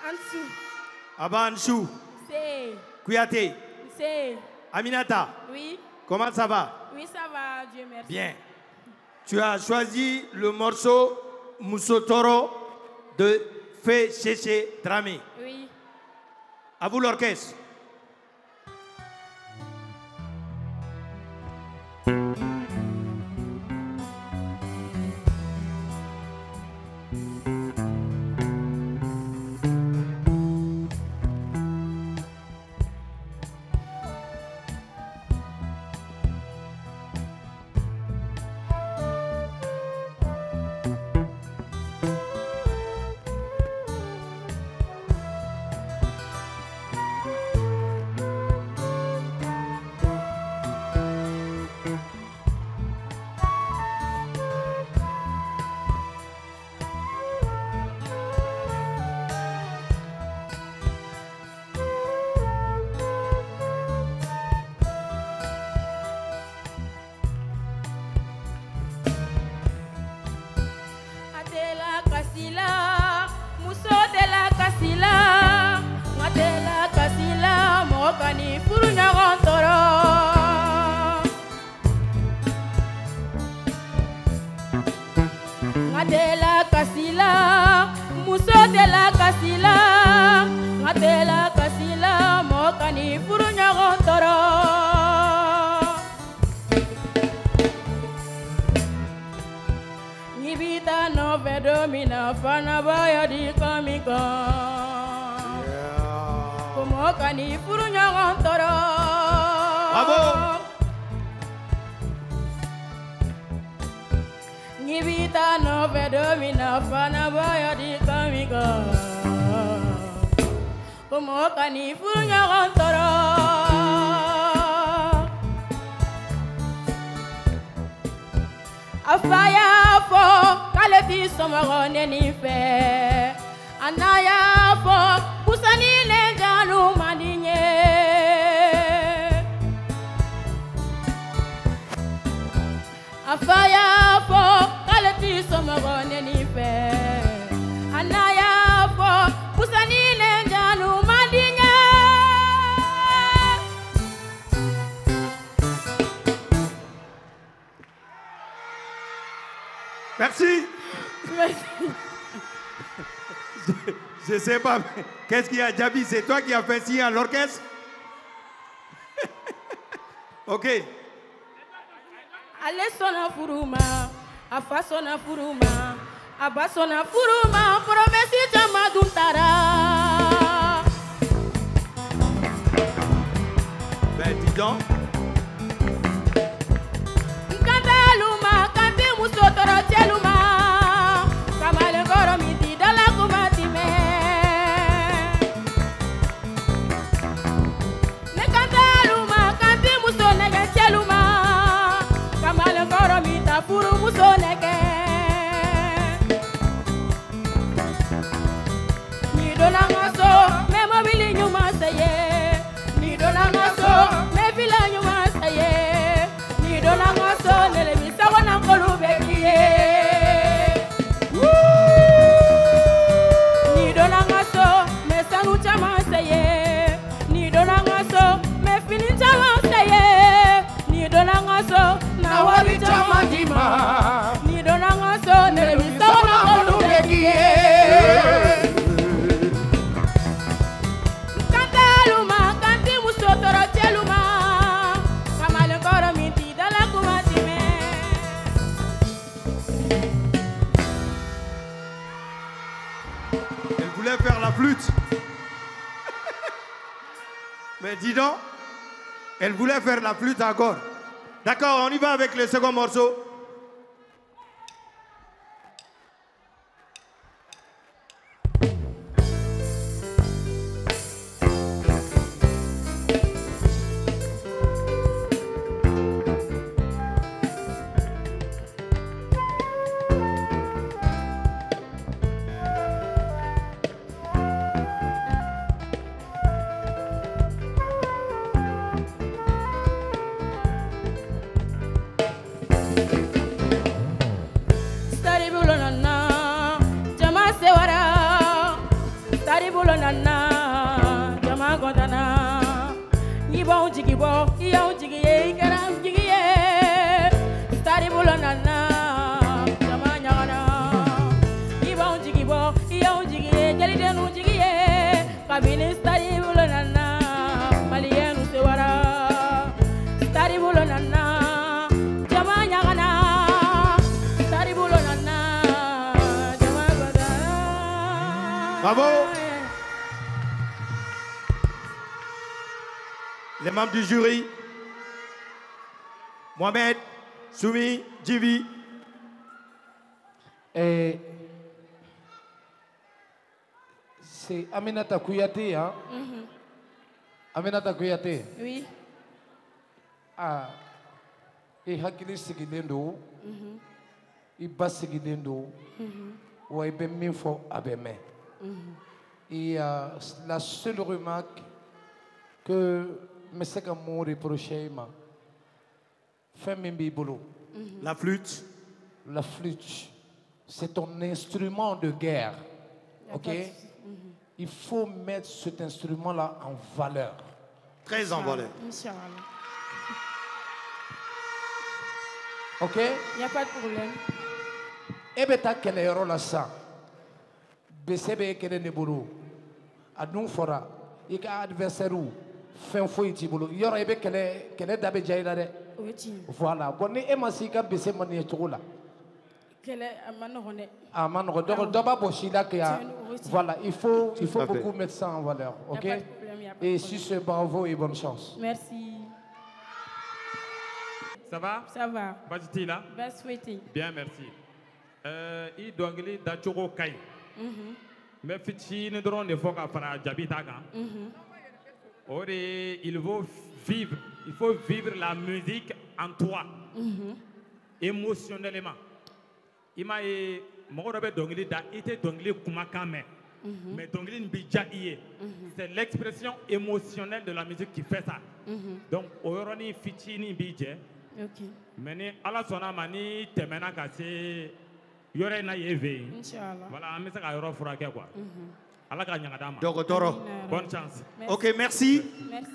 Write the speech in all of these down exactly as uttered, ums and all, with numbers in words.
Ansou. Abanchou. C'est. Kouyaté. C'est. Aminata. Oui. Comment ça va? Oui, ça va, Dieu merci. Bien. Tu as choisi le morceau Moussotoro de Fé Chéché Dramé. Oui. À vous l'orchestre. Ngatela kasila, muso de la kasila, ngatela kasila, mokani furunya gontoro. Nibita no vedomina fana baya di kamika. Mokani furunya gontoro. Bravo. Nibita no vedomina fana baya di kamika. Como cani furunya gontoro. Afaya fo kale fi somago neni fe. Anaya fo busani lenjanu mandinye. Afaya fo kale fi somago neni fe. Anaya fo busani lenjanu mandinye. Merci. Merci. Je ne sais pas, qu'est-ce qu'il y a, Djabi? C'est toi qui as fait signer à l'orchestre? Ok. Ale sona furuma, afa sona furuma, aba sona furuma, promesi jama duntara. Ben dis donc. Kantaluma, kanti musotoro tieluma, kamale goro miti dala kumatime. Ne kantaluma, kanti musonege tieluma, kamale goro mita furu musonege. Ni dona ngaso, me mobili nyuma seye. Ni dona ngaso, me vila nyuma seye. Ni dona ngaso, nele misa wana kolubekiye. Ni dona ngaso, me sanu chama seye. Ni dona ngaso, me fini chama seye. Ni dona ngaso, na wali chama dima. Ni dona ngaso, nele misa wana kolubekiye. Kantaluma, kanti musotoro tieluma, kamale goro miti dala kumatime. Elle voulait faire la flûte. Mais dis donc, elle voulait faire la flûte encore. D'accord, on y va avec le second morceau. bulo nana jama gondana ni ba jigi bo ya jigi ye karam jigi ye stari bulo nana jama nyana ni ba jigi bo ya jigi ye jali de nu jigi ye kabini stari bulo nana maliyenu se wara stari bulo nana jama nyana stari bulo nana jama gondana. Bravo. Les membres du jury, Mohamed, Soumi, Djibi. Et c'est Aminata Kouyaté, hein? Mm-hmm. Aminata Kouyaté. Oui. Ah, et Hakili Sigidendo, et Bas Sigidendo, ou et Ben Minfo Abeme. Et euh, la seule remarque que M. Gamou reprochait, fait Mimbi-Bolo. La flûte. La flûte, c'est un instrument de guerre. Ok? Il faut mettre cet instrument-là en valeur. Très en valeur. Inch'Allah. Ok? Il n'y a pas de problème. Et bien, tu as quel héros là ça? Bessebe kele nebulu. Adun fora. Il y a adversaire ou. Fin fouille tibulu. Il y aura ebe kele kele dabe jaïla de. Voilà. Bon, ni emasika besse mani choula. Kele amanohone. Amanohone. Donc, d'abord, boshida kia. Voilà. Il faut, il faut beaucoup mettre ça en valeur. Ok? Et sur ce, bravo et bonne chance. Merci. Ça va? Ça va. Vas-y, là. Best souhaité. Bien, merci. Euh, il doit aller dans Choro Kai. Mais Fitchi ne drone ne faut qu'à faire Jabitaga. Il faut vivre, il faut vivre la musique en toi, émotionnellement. Il m'a dit, moi je dongli da ite dongli kumakame, mais dongli n'bija iye. C'est l'expression émotionnelle de la musique qui fait ça. Donc aujourd'hui Fitchi ni bije. Mais ni ala sona mani temena kase. Yore na yeve. Inch'Allah. Voilà, mais ça a yoro furake quoi. Allah ka nyanga ma. Dokotoro. Bonne chance. Merci. Ok, merci. Merci.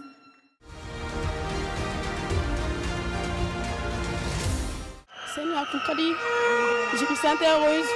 Seigneur Koukadi, je me sens heureuse.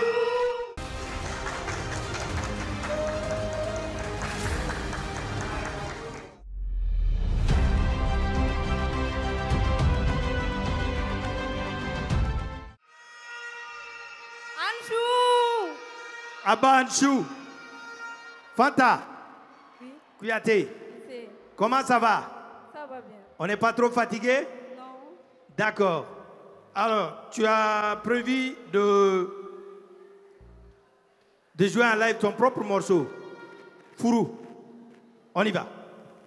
Abba Anchou. Fanta. Oui. Kouyaté. C'est... Comment ça va? Ça va bien. On n'est pas trop fatigué? Non. D'accord. Alors, tu as prévu de, de jouer en live ton propre morceau. Fourou. On y va.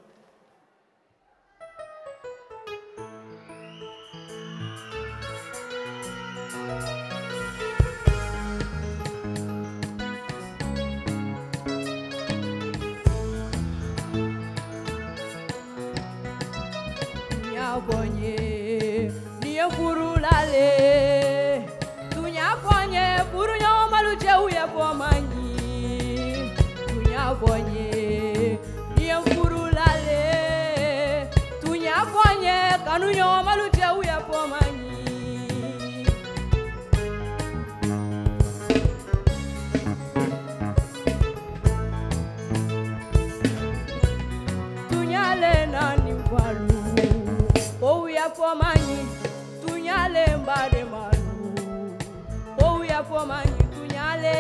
Bonye, niye furu lale, tunya bonye, furu nyo malu jauye pomanyi, tunya bonye, niye furu lale, tunya bonye, kanu nyo malu jauye pomanyi. Tunya le nani walu. Oh ya for mani tunyale mbade malu. Oh ya for mani tunyale.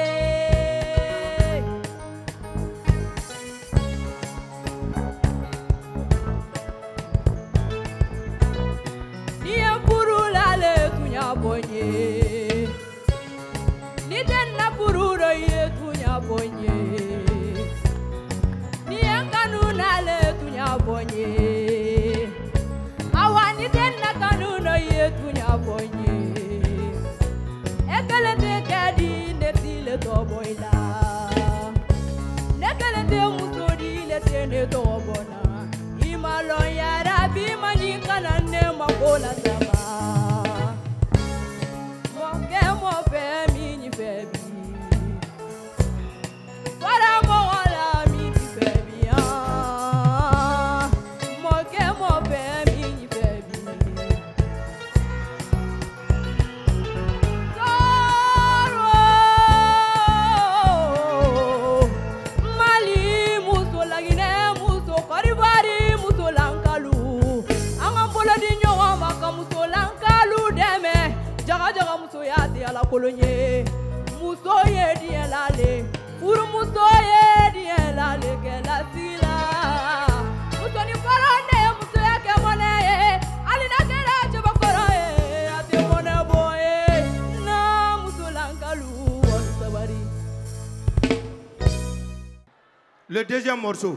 Niye purulale tunya bonye. Ni denna pururo ye tunya bonye. Niye kanunale tunya bonye. Awani denna kanuno yetunya bonye. Ekele te kadi netile to boila. Nekele te musodi le tene to bona. Imalo ya rabi mani kanane makola sama. Moke mo fe mini febi. Para mo wala mi kolonye muso ye dielale furu muso ye dielale kela sila muso ni korone muso ya ke mone alina kera chaba koroe ate mone boye na muso lankalu won sabari. Le deuxième morceau.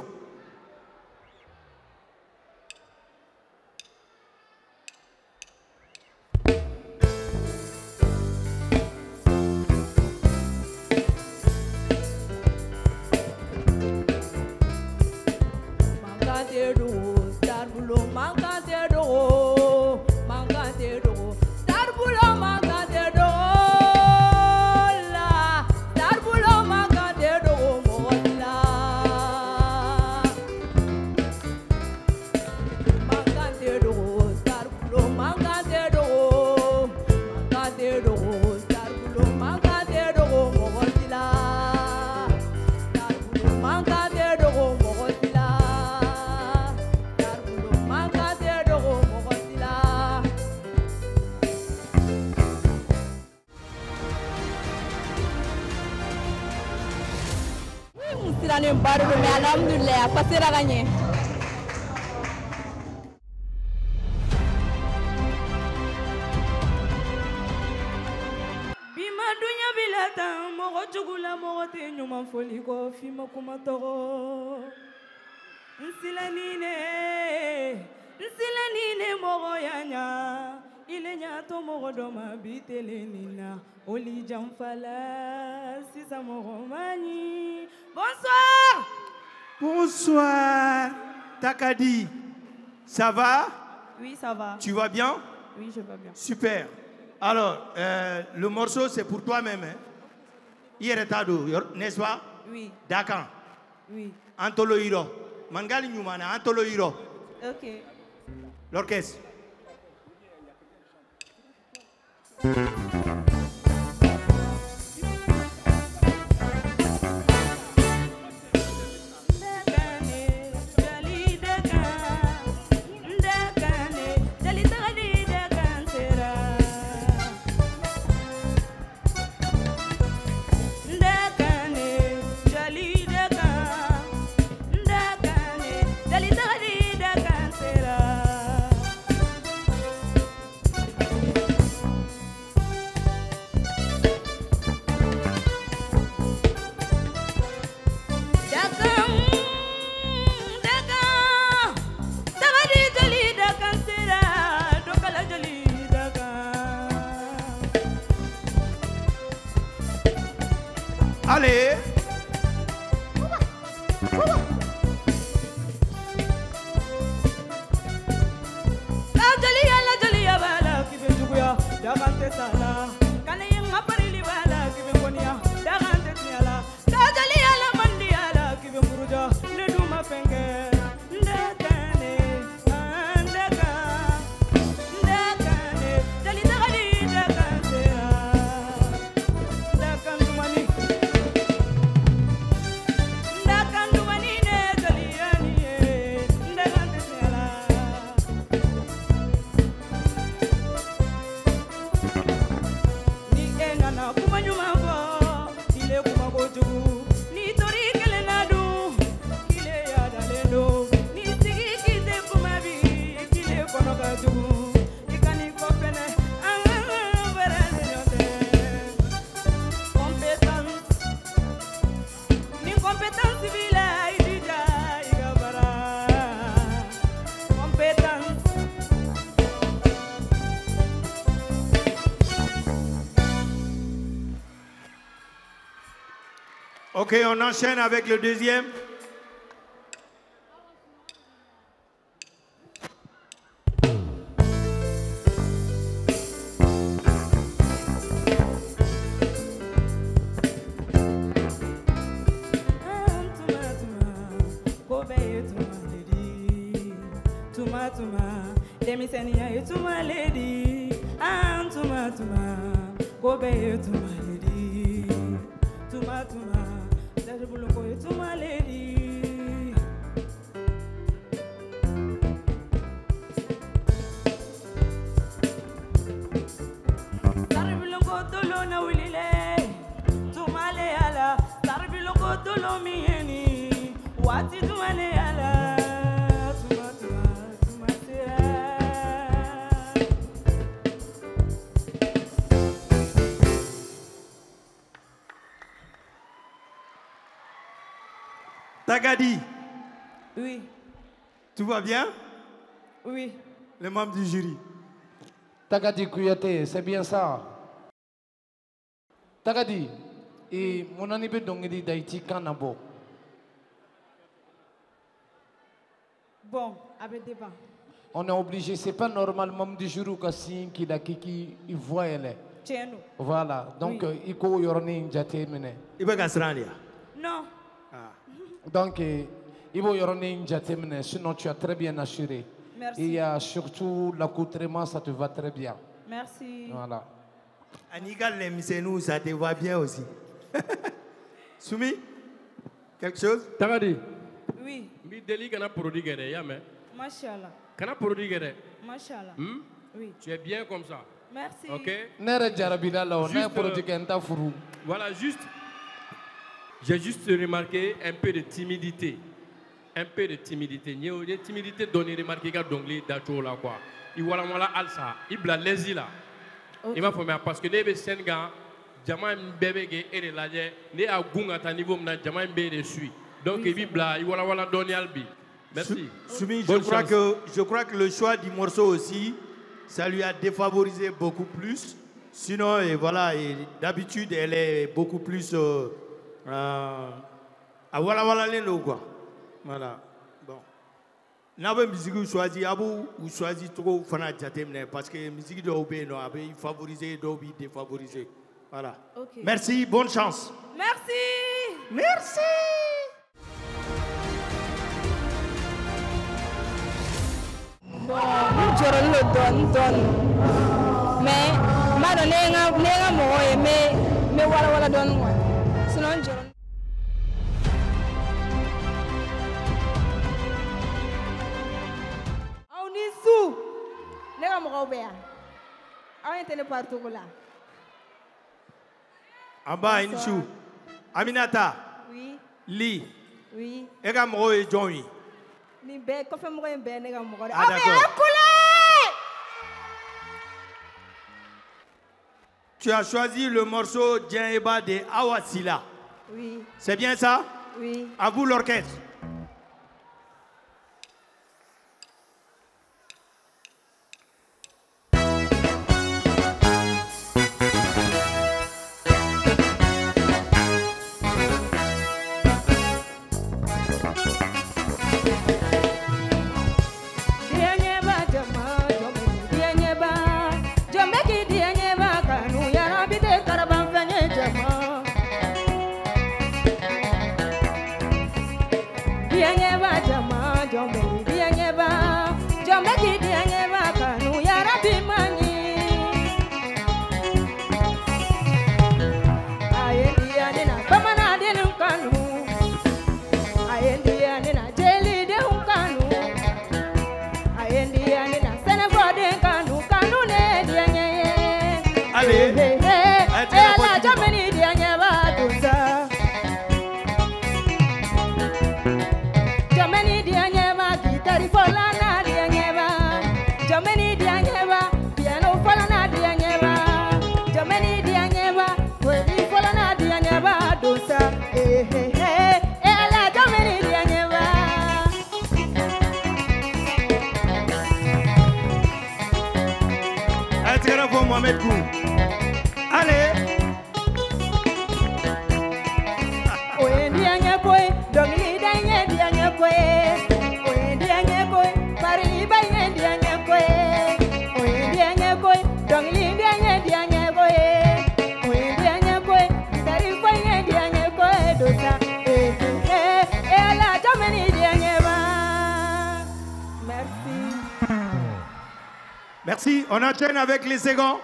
Mais alhamdoulilah, passer à gagner. Bima dunya bilata mogo chugula mogo te nyuma foli ko fima kuma toro nsilanine nsilanine mogo yanya ile nyato mogo doma bitelenina oli jamfala sisa mogo mani. Bonsoir. Bonsoir. Takadi. Ça va? Oui, ça va. Tu vas bien? Oui, je vais bien. Super. Alors, euh, le morceau, c'est pour toi-même. Hein? Yeretado, n'est-ce pas? Oui. D'accord. Oui. Antolo Hiro. Mangali Nyumana, Antolo Hiro. Ok. L'orchestre. Allez. La jolie, la jolie, bala qui veut jouer, d'avant sana. Quand il y a un appareil bala qui veut venir, d'avant tiala. La jolie, la mandiala qui veut mourir, le douma fenge. Ndakane, ndaka, ndakane, jali jali ndakansera, ndakantumani. Ok, on enchaîne avec le deuxième. Saribulongo tolo na wili bulo mieni wati tuane ala tuma tuma tuma sera Tagadi. Oui. Tout va bien? Oui. Les membres du jury. Tagadi Kouyaté, c'est bien ça. Tagadi, et mon ami Dongedi d'Haïti, Kanabo. Bon, avec des bancs. On est obligé, c'est pas normal, membre du jury qui da kiki, il voit elle. Tiens nous. Voilà, donc Oui. il faut y avoir jate mene. Il va casser. Non. Donc il faut y avoir jate mene, sinon tu as très bien assuré. Merci. Et il y a surtout l'accoutrement, ça te va très bien. Merci. Voilà. Anigal nous, ça te va bien aussi. Soumi, quelque chose? Tagadi. Oui. Mi deli kana produit gere ya mais. Machallah. Kana produit gere. Machallah. Hmm? Oui. Tu es bien comme ça. Merci. OK? Nere jarabida la, on Juste, a produit kenta furu. Voilà, juste. J'ai juste remarqué un peu de timidité. Un peu de timidité. Il y a une timidité donnée, remarqué qu'à Dongli d'Acho là quoi. Il voilà moi là alsa. Il bla lesi là. Il m'a fait parce que les Sénégal, Jama mbebe ke et la ne a gunga ta niveau na Jama mbebe suit. Donc il bla il voilà voilà donner albi. Merci. Soumi, je crois que je crois que le choix du morceau aussi, ça lui a défavorisé beaucoup plus. Sinon, et voilà, et d'habitude, elle est beaucoup plus euh, euh, à voilà voilà les lots quoi. Voilà. Bon. N'avez musique ou choisi abou ou choisi trop fana jatemne parce que musique de obé non avait favorisé d'obi défavorisé. Voilà. Okay. Merci, bonne chance. Merci. Merci. Bon, je le donne, donne. Mais, madame, n'est-ce pas moi, mais, mais voilà, voilà, donne-moi. Sinon, je. On est sous. N'est-ce pas moi, Robert? On est partout là. Aba Inchou. Aminata. Oui. Li. Oui. Ega mo e join. Ni be ko fe mo en be ne ga mo. Ah d'accord. Tu as choisi le morceau Dien Eba de Awasila. Oui. C'est bien ça? Oui. À vous l'orchestre. Mohamed Kou. Allez. Merci. On enchaîne avec les seconds.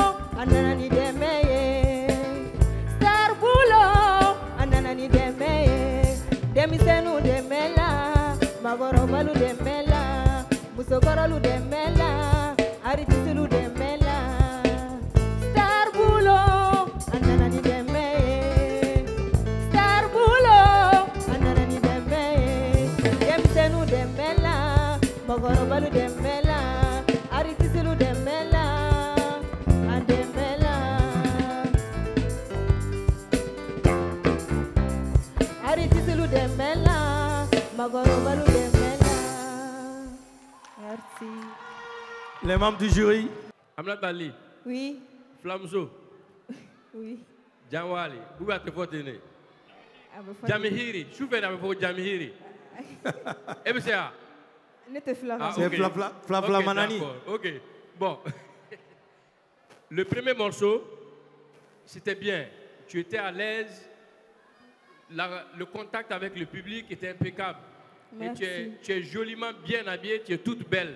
Star Bulo, ananani demeye. balu dembela aritisilu dembela adembela aritisilu dembela magoro balu dembela. Merci. Les membres du jury. Amna Bali. Oui. Flamso. Oui. Janwali. Où est-ce que vous êtes? Jamihiri. Je suis venu avec Jamihiri. Et bien c'est ça. C'est Flavla Manani. Ok. Bon. Le premier morceau, c'était bien. Tu étais à l'aise. Le contact avec le public était impeccable. Et tu es, tu es joliment bien habillée, tu es toute belle.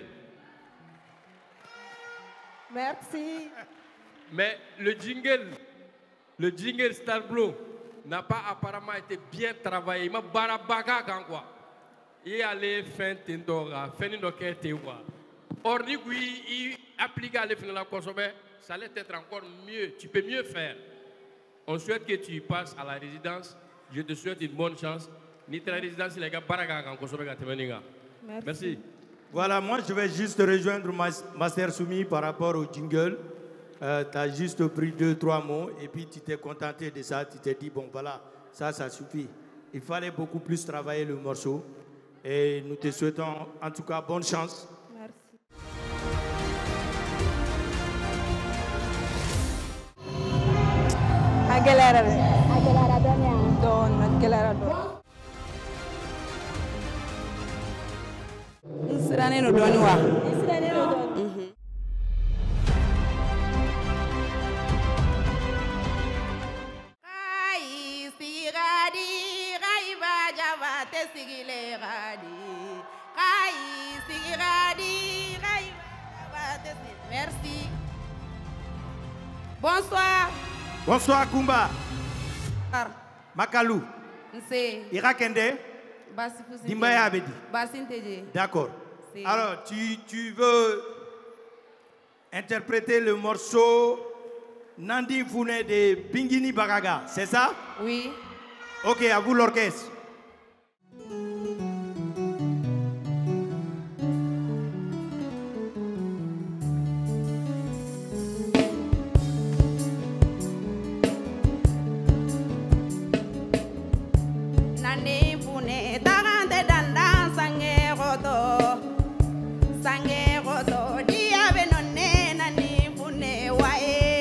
Merci. Mais le jingle, le jingle Starblow n'a pas apparemment été bien travaillé. Il m'a barabaga quand quoi. Il allait faire tendora, faire une enquête et quoi. Or, il applique à l'effet de la consommer, ça allait être encore mieux. Tu peux mieux faire. On souhaite que tu passes à la résidence. Je te souhaite une bonne chance. Ni la résidence, les gars, baraga quand consommer. Merci. Voilà, moi je vais juste rejoindre Master Soumi par rapport au jingle. Euh, tu as juste pris deux, trois mots et puis tu t'es contenté de ça. Tu t'es dit, bon voilà, ça, ça suffit. Il fallait beaucoup plus travailler le morceau. Et nous te souhaitons en tout cas bonne chance. Merci. Aguilera, Aguilera, Don, Aguilera, Don. Nsirane no doni wa. Nsirane no doni. Kai sigadi, kai bajava te sigile gadi. Kai sigadi, kai bajava te sigile. Merci. Bonsoir. Bonsoir Kumba. Makalou. Nse. Irakende. Dimbaya Abedi. D'accord. Alors, tu, tu veux interpréter le morceau Nandi Fune de Bingini Bagaga, c'est ça? Oui. Ok, à vous l'orchestre.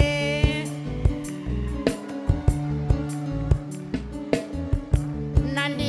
Nandi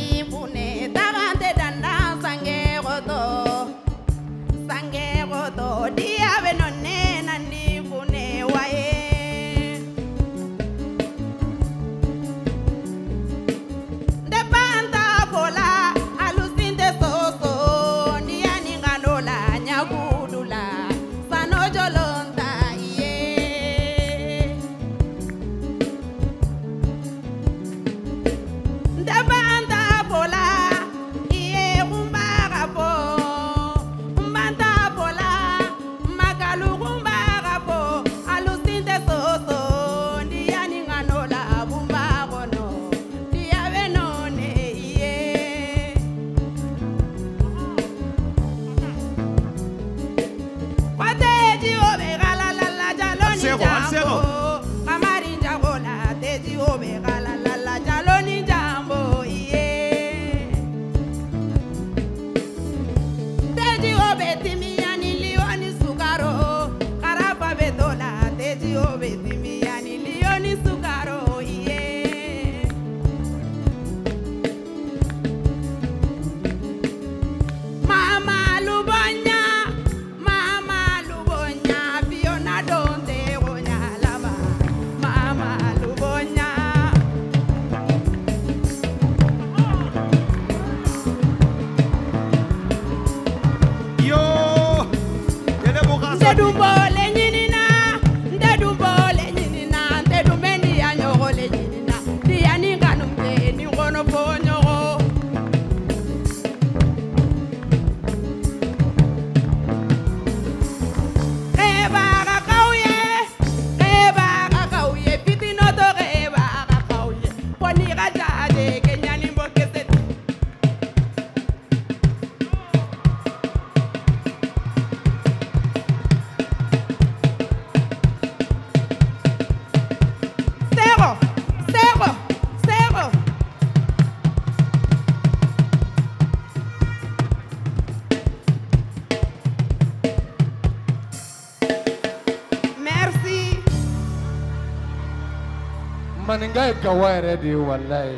maninga est gawaire de wallahi.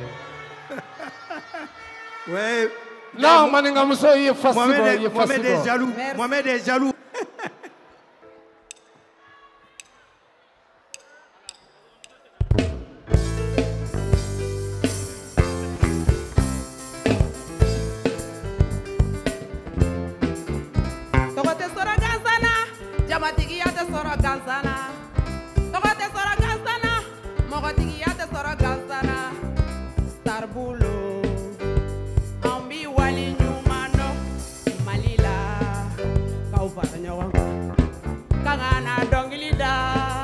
Ouais. Non, maninga muso il est facile. Mohamed est, Mohamed est jaloux. Mohamed est jaloux. Togote sora ganzana, jamatigi yate sora ganzana. Togote sora ganzana, mogotigi yate sora ganzana. Starbulo, ambi wali nyumano, malila, kaufara nyawa, kangana dongilida,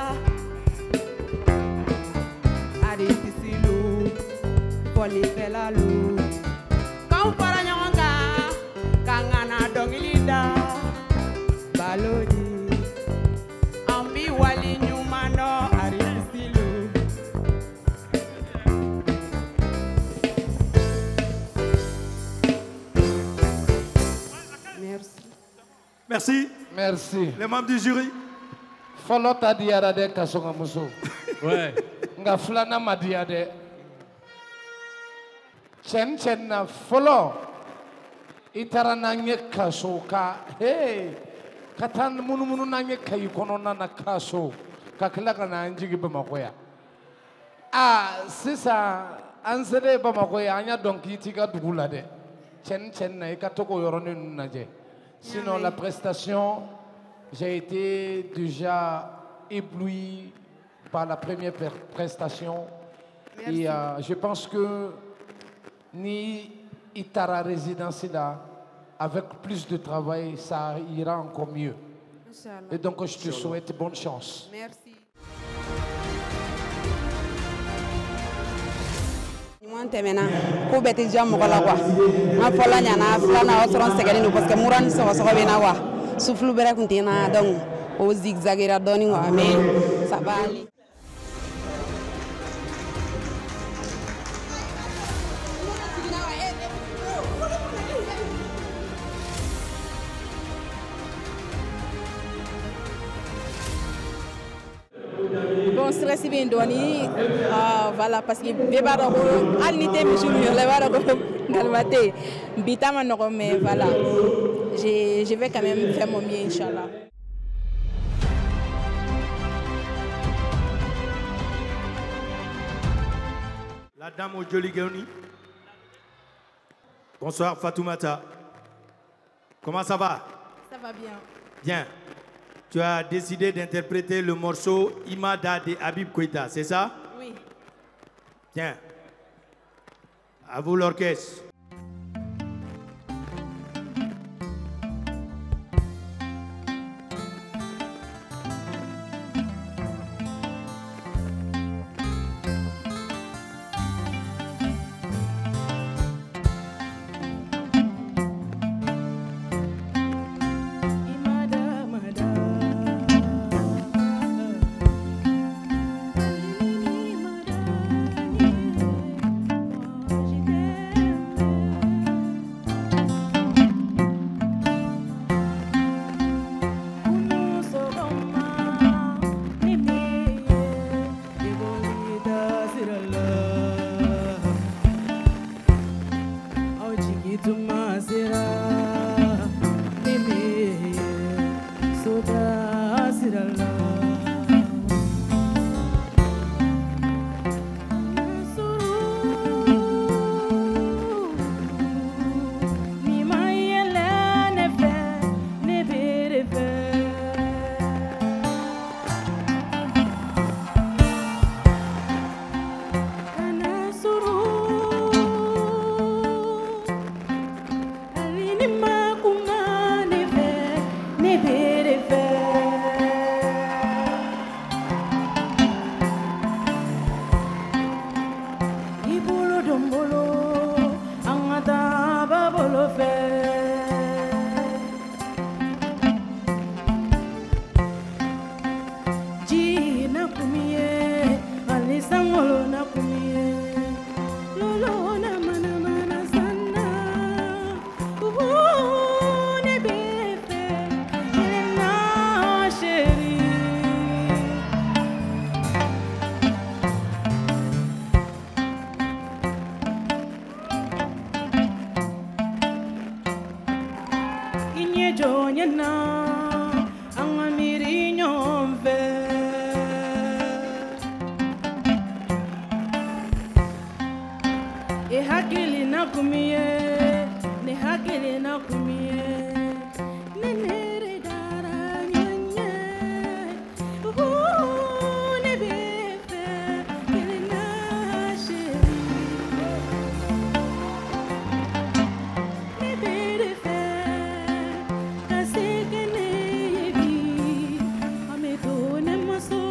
adi tisilu, polifelalu, kaufara nyawa, kangana dongilida. Balodi, ambi wali nyumano arisilu. Merci. Merci. Merci. Les membres du jury. Follow ta diara de kasonga muso. Ouais. Nga flana ma diade. Chen chen na follow. Itara nanye kasoka. Hey. Katan munu munu nanye kayi kono na na kaso. Kakila kana anjigi bamakoya. Ah, sisa ansede bamakoya anya donki tika dugula de. Chen chen na ikatoko yoroni naje. Sinon la prestation, j'ai été déjà ébloui par la première prestation. Merci. Et euh, je pense que ni Itara résidence là, avec plus de travail, ça ira encore mieux. Inch'Allah. Et donc je te souhaite bonne chance. Merci. Ɲuman tɛmɛna ko bɛɛ tɛ diya mɔgɔ la kuwa n ka fɔla ɲana filanan o sɔrɔ n sɛgɛnnen don parce que mura ni sɔgɔsɔgɔ bɛ n na wa sufulu bɛrɛ kun tɛ n na donc o zigzaguera dɔɔni quoi mais ça va aller. Bon, stress bɛ yen dɔɔni ah, voilà parce que bɛɛ b'a dɔn ko hali ni tɛ misi ɲɔgɔn i b'a dɔn ko ngalima tɛ yen bi ta ma nɔgɔn mais voilà je, je vais quand même faire mon mieux inchallah. La dame au joli Géoni. Bonsoir Fatoumata. Comment ça va? Ça va bien. Bien. Tu as décidé d'interpréter le morceau Imada de Habib Koïta, c'est ça? Oui. Bien. À vous l'orchestre. Imada, jonyena angamiri nyomve e hakili na kumie ne hakili na kumie ne nere dara nyenye uh ne befe ele na sheri ne befe asike ne yebi ameto ne maso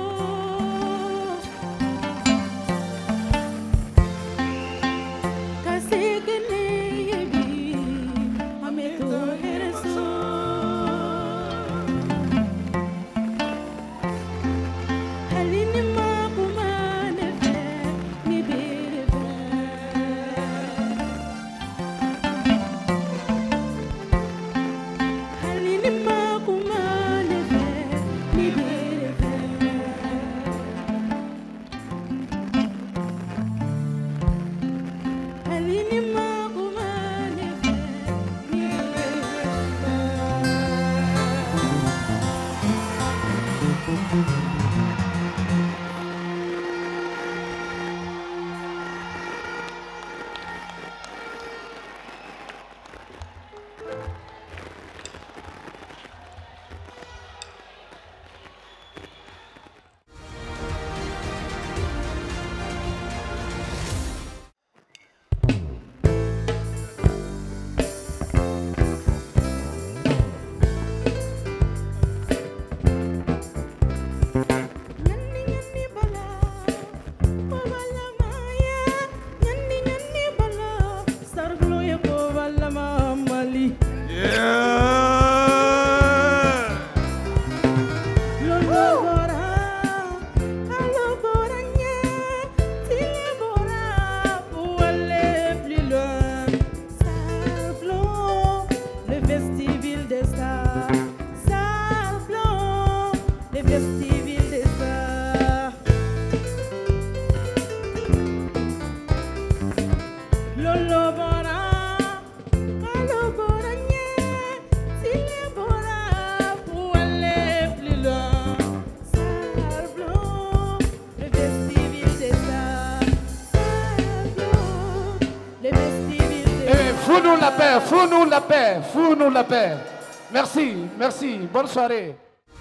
Fous-nous la paix, fous-nous la paix, fous-nous la paix. Merci, merci, bonne soirée.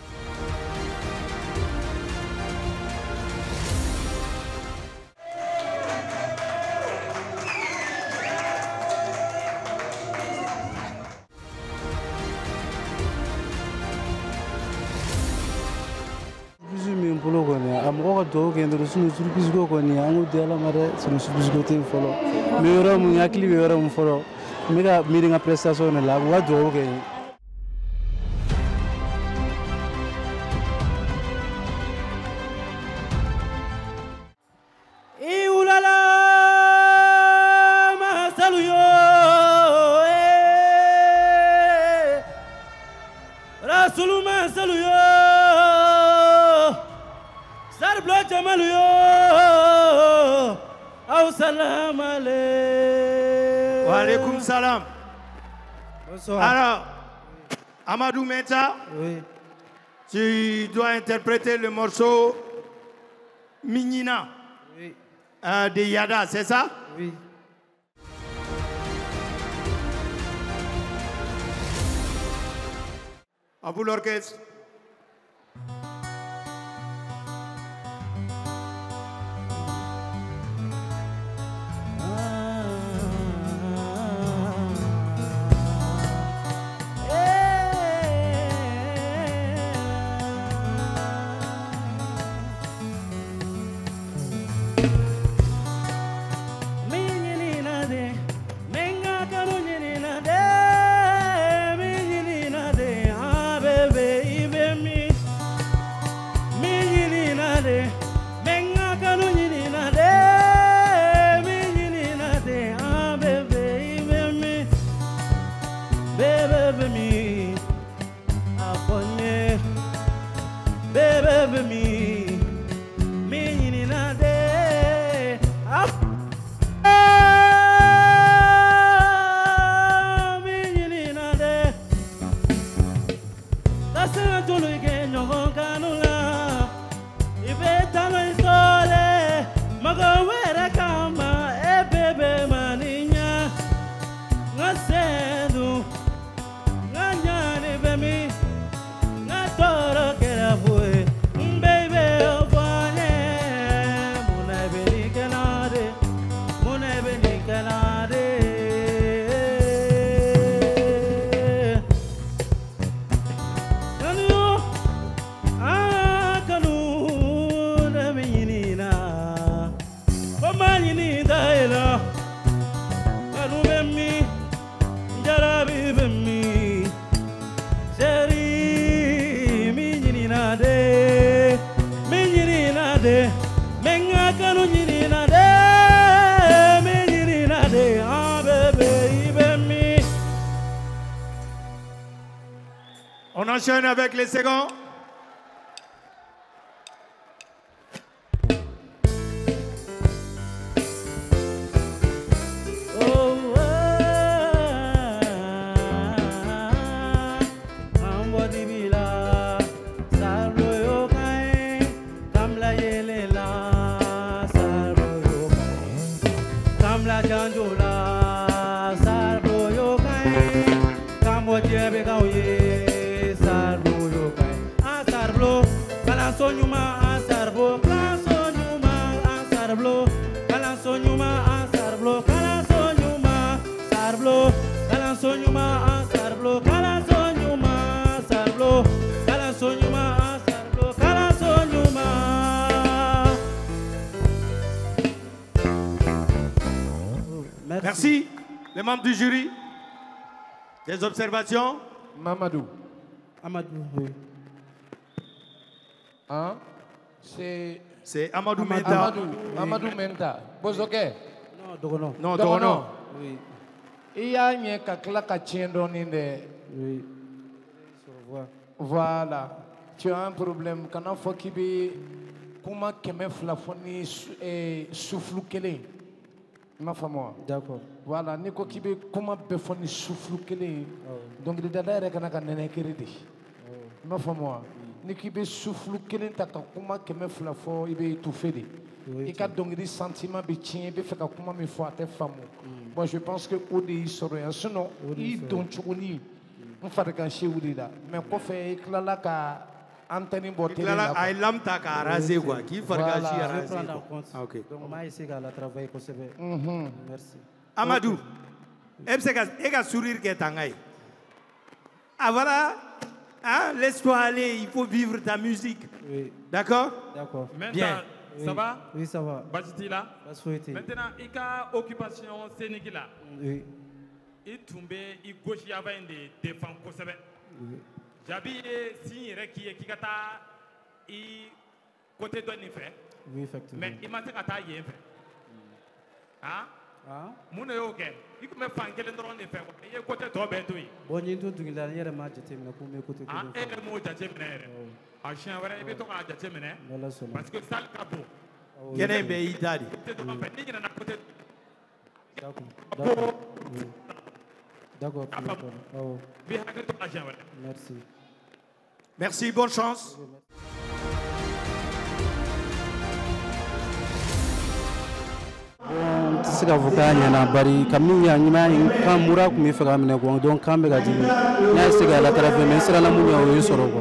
Polo koni amoko do kendo sunu surprise go koni angu dela mare sunu surprise go te follow me yoro mu yakli me yoro mu follow mega meeting a prestation la wa do ke e ulala ma saluyo e rasuluma saluyo Salam alaikum. Wa alaikum salam. Bonsoir. Alors, Amadou Menta, oui. Tu dois interpréter le morceau Mignina oui. euh, de Yada, c'est ça? Oui. À vous l'orchestre. Baby lela kanu bemmi jarabi bemmi seri mi nyina de mi nyina de menga kanu nyina de mi nyina de ah bébé bemmi. On enchaîne avec les seconds. Merci, les membres du jury. Des observations? Mamadou. Amadou, oui. Hein? C'est... C'est Amadou Menta. Amadou, Amadou Menta. Bozoké? Non, Dogono. Non, Dogono. Oui. Il y a un kakla kachien donné. Oui. Voilà. Tu as un problème. Quand on faut qu'il y ait comment keme flafoni souffle kele. Ma femme. D'accord. Voilà. Ni ko kibe comment befoni souffle kele. Donc de dada rek na kanene keredi. Ma femme. Ni kibe souffle kele ta comment keme flafo ibe étouffé de. Et quand donc des sentiments be tien be fait comment me faut à tes femmes. Moi je pense que au dé serait sinon il donc choni. On fait quand chez vous là. Mais quoi fait éclala ka Anthony Botelli là. Là il lam ta ka raser quoi. Qui fait quand chez raser. Ah OK. Donc moi essayer à la travailler pour c'est merci. Amadou. Ebseka ega sourire que tangai. Ah voilà. Hein, laisse-toi aller, il faut vivre ta musique. Oui. D'accord? D'accord. Bien. Ça oui. va? Oui, ça va. Bajiti là? Maintenant, il y a occupation Sénégal là. Oui. Il tombe, il gauche, il y a des défenses pour ça. J'habille si qui est qui a il côté de l'effet. Oui, effectivement. Mais il m'a dit que tu as fait. Hein? Ah? Mon est ok. Il me fait un quel endroit de faire. Il est côté de toi, Bentoui. Bon, il y a tout le monde qui a mal jeté, mais pour me côté. Ah, et le mot jeté, mais. Ah, je suis un vrai, il est à jeté, mais. Parce que ça, le capot. Quel est le pays d'Adi? D'accord. D'accord. D'accord. Merci. Merci, bonne chance. Bon, c'est que vous gagnez un bari. Comme nous, il y a un quand Moura qui me fait amener quoi. Donc quand me gagne, il y a ce gars là qui a fait mais c'est la mounia où il sort quoi.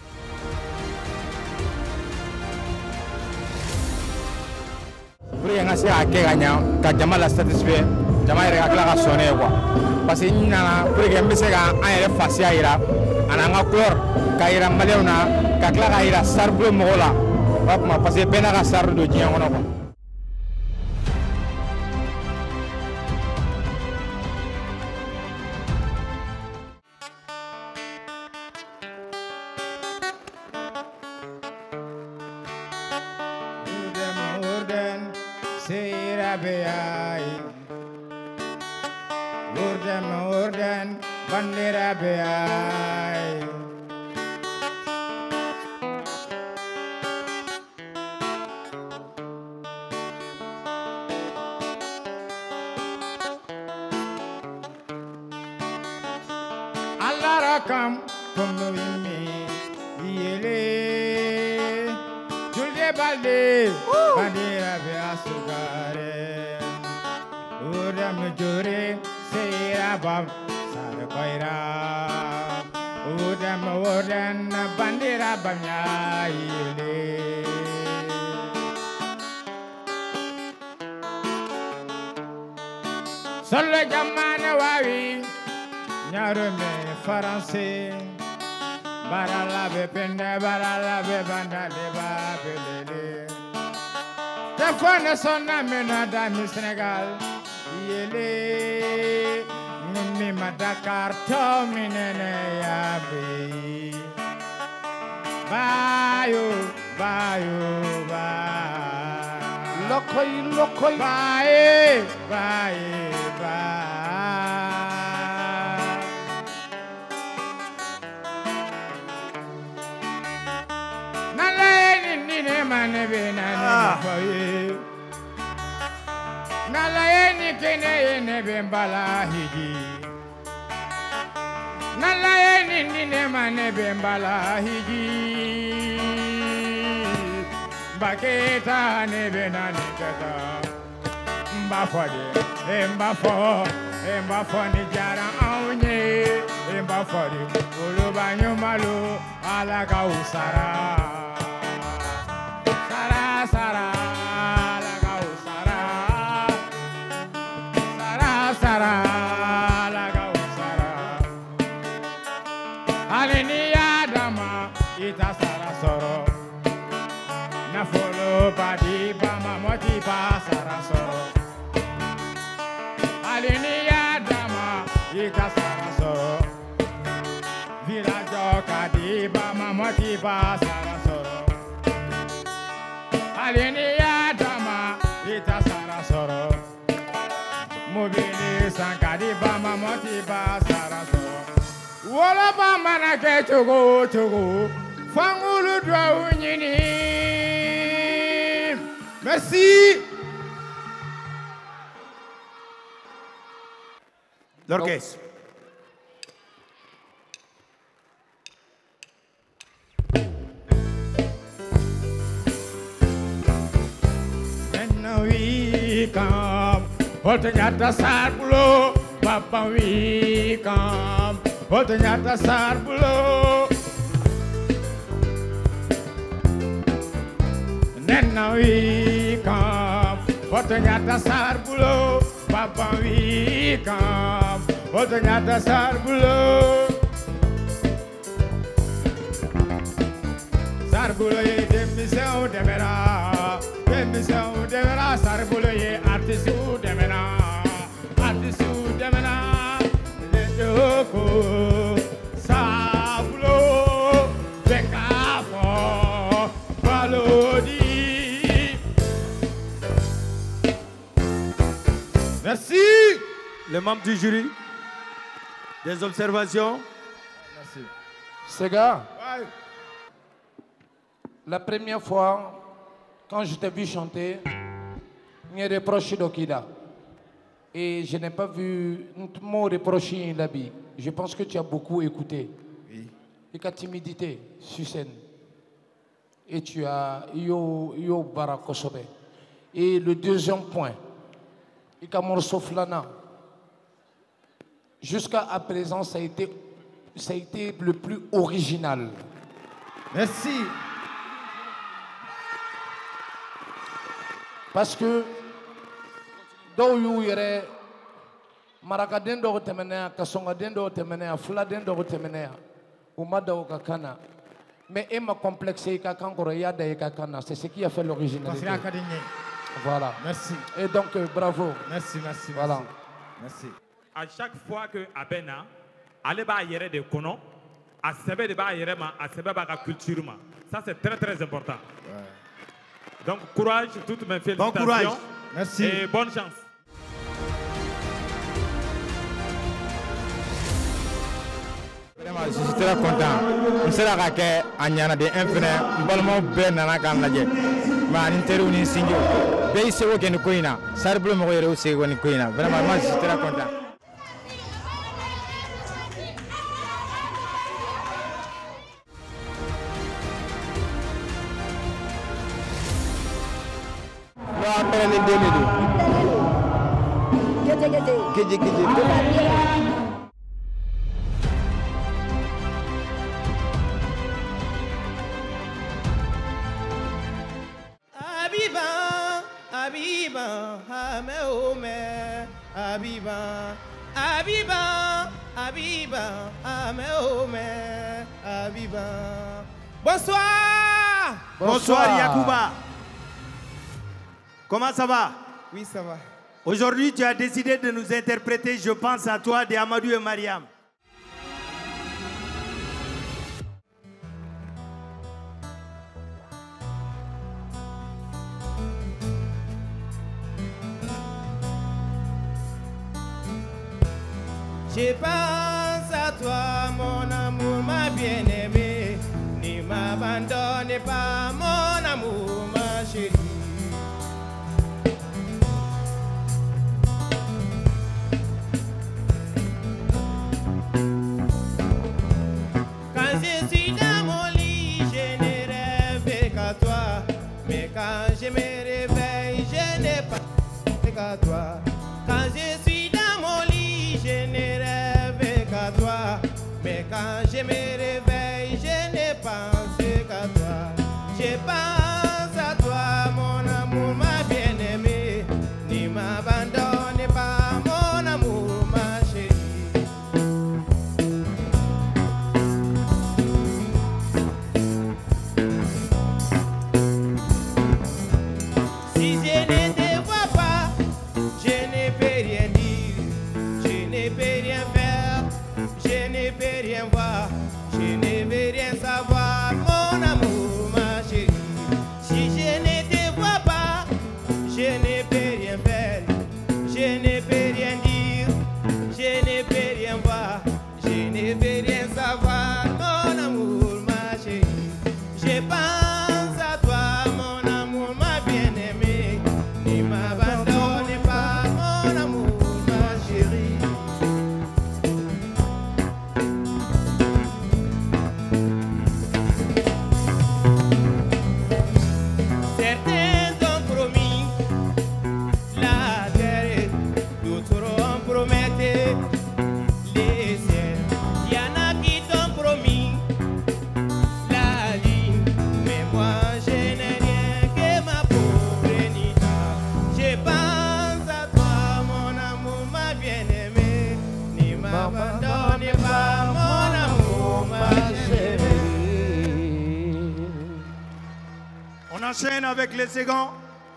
Pour y aller à Kenya, quand Jamal a satisfait, Jamal est à la sonner quoi. Parce que nous avons pour y aller à un facia ira, à un accord, Kaira Maleona, Kakla ira Sarbo Mola. Parce que Benara Sardo de Diana. Urden, urden, bandera beay. Allah rakam kono imi yele julde balde bandera beya sugare urden jure Bam Sarakoira Udam Udan Bandira Bamya Ile Solo Jamana Wawi Nyarume Faranse Barala Bepende Barala Bebanda Deba Belele Tefone sonna menada mi Sénégal yele mi ma Dakar to mi nene yabe bayo bayo ba lokoy lokoy baye baye ba nalaye ni ne mane be na ne faye nalaye ni kene ne be mbala hiji nalaye ni ne mane be mbala hiji baketa ne be na ne kata mbafode e mbafo e mbafo ni jara aunye e mbafode ulubanyo malu ala ka usara sara sara ala ka usara sara sara ala ka usara alini adama ita sara soro na folo badi bama moti ba sara soro alini adama ita sara soro village kadi bama moti ba sara soro alini adama ita sara soro mobili sankadi bama moti ba sara soro wala bama na ke chogo chogo fangulu dwa unyini. Merci. L'orchestre. When we come, Holtenyata Sarbulo, Papa we come, Holtenyata Sarbulo. Then now we come, Holtenyata Sarbulo, Papa we come, Holtenyata Sarbulo. Sarbulo ye demisão demera, demisão demera, Sarbulo ye artisu demera, artisu demera, Lejoko, Sarbulo, Bekafo, Valodi. Merci. Les membres du jury, des observations. Merci. Sega, ouais. La première fois, quand je t'ai vu chanter, il y a des reproches d'Okida. Et je n'ai pas vu mon reproche d'Abi. Je pense que tu as beaucoup écouté. Oui. Et ta timidité sur scène. Et tu as yo yo barakosobe. Et le deuxième point, et quand morceau flana. Jusqu'à à présent, ça a été ça a été le plus original. Merci. Parce que dɔw y'u yɛrɛ marakaden dɔw tɛmɛnɛ yan kasɔngaden dɔw tɛmɛnɛ yan fuladen dɔw tɛmɛnɛ yan u ma da u ka kan na mais e ma complexe i ka kan kɔrɔ i y'a da i ka kan na c'est ce qui a fait l'originalité. Voilà. Merci. Et donc euh, bravo. Merci, merci. Voilà. Merci. À chaque fois que Abena ale b'a yɛrɛ de kɔnɔ a sɛbɛ de b'a yɛrɛ ma a sɛbɛ b'a ka culture ma ça c'est très très important. Ouais. Donc courage, toutes mes félicitations. Bon courage. Merci. Et bonne chance. Vraiment, je suis très content. Je suis là que Anyana de Infine, Balmo Ben Nanakan Laje, Maninteru ni Sinjo. Bay Sewo Ken Koina, Sarblo Moyero Sewo ni Koina. Vraiment, moi je suis très content. Ni demi do. Gede gede. Gede gede. Abiba, Abiba, Hame Ome, Abiba, Abiba, Abiba, Hame Ome, Abiba. Bonsoir. Bonsoir, Bonsoir Yacouba. Comment ça va? Oui, ça va. Aujourd'hui, tu as décidé de nous interpréter Je pense à toi de Amadou et Mariam. Je pense à toi, mon amour, ma bien-aimée. Ne m'abandonne pas, mon amour, ma chérie. Quand je suis dans mon lit, je ne rêve qu'à toi. Mais quand je me réveille, je n'ai pas qu'à toi. Quand je suis dans mon lit, je ne rêve qu'à toi. Mais quand je me réveille, je n'ai pensé qu'à toi. Je pense à toi, mon amour, ma bien-aimée. Ne m'abandonne pas, mon amour, ma chérie. Si je ne te vois pas, je ne peux rien dire, je ne peux rien faire, je ne peux rien voir, je ne veux rien savoir, mon amour, ma chérie. Si je ne te vois pas, je ne peux rien faire, je ne peux rien dire, je ne peux rien voir, je ne veux rien savoir, mon amour, ma chérie. Je pense à toi, mon amour, ma bien-aimée. Ne m'abandonne pas, mon amour, ma chérie. Certains ont promis la terre, d'autres ont prometté les cieux. Il y en a qui t'ont promis la ligne, mais moi je n'ai rien que ma pauvre Nita. Je pense à toi, mon amour, ma bien-aimée. Ne m'abandonne pas, mon amour, ma chérie. On enchaîne avec les seconds.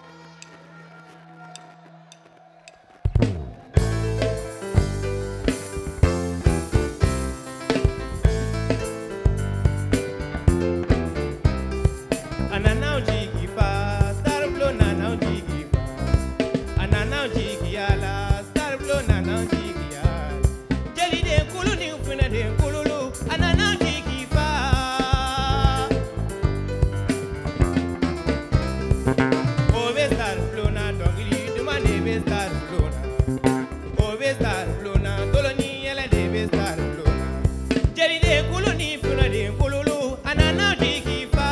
Ananao jigi fa, star blow nanao jigi fa. Ananao jigi ala, star blow nanao jigi ala. Jeli de kulu ni ufuna de kululu, ananao jigi fa. Ove star blow na dongili, dumane be star blow na. Ove star blow na, doloni ele de be star blow na. Jeli de kulu ni ufuna de kululu, ananao jigi fa.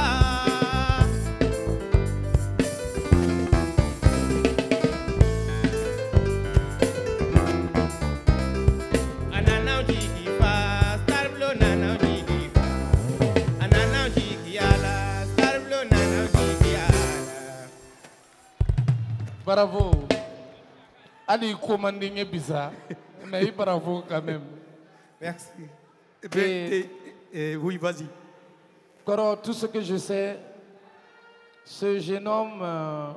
Ananao jigi fa, star blow nanao jigi fa. Ananao jigi ala, star blow nanao jigi ala. Bravo. Ali commanding bizarre, mais bravo quand même. Merci. Et, et- et- oui, vas-y. Coro, tout ce que je sais, ce jeune homme, euh,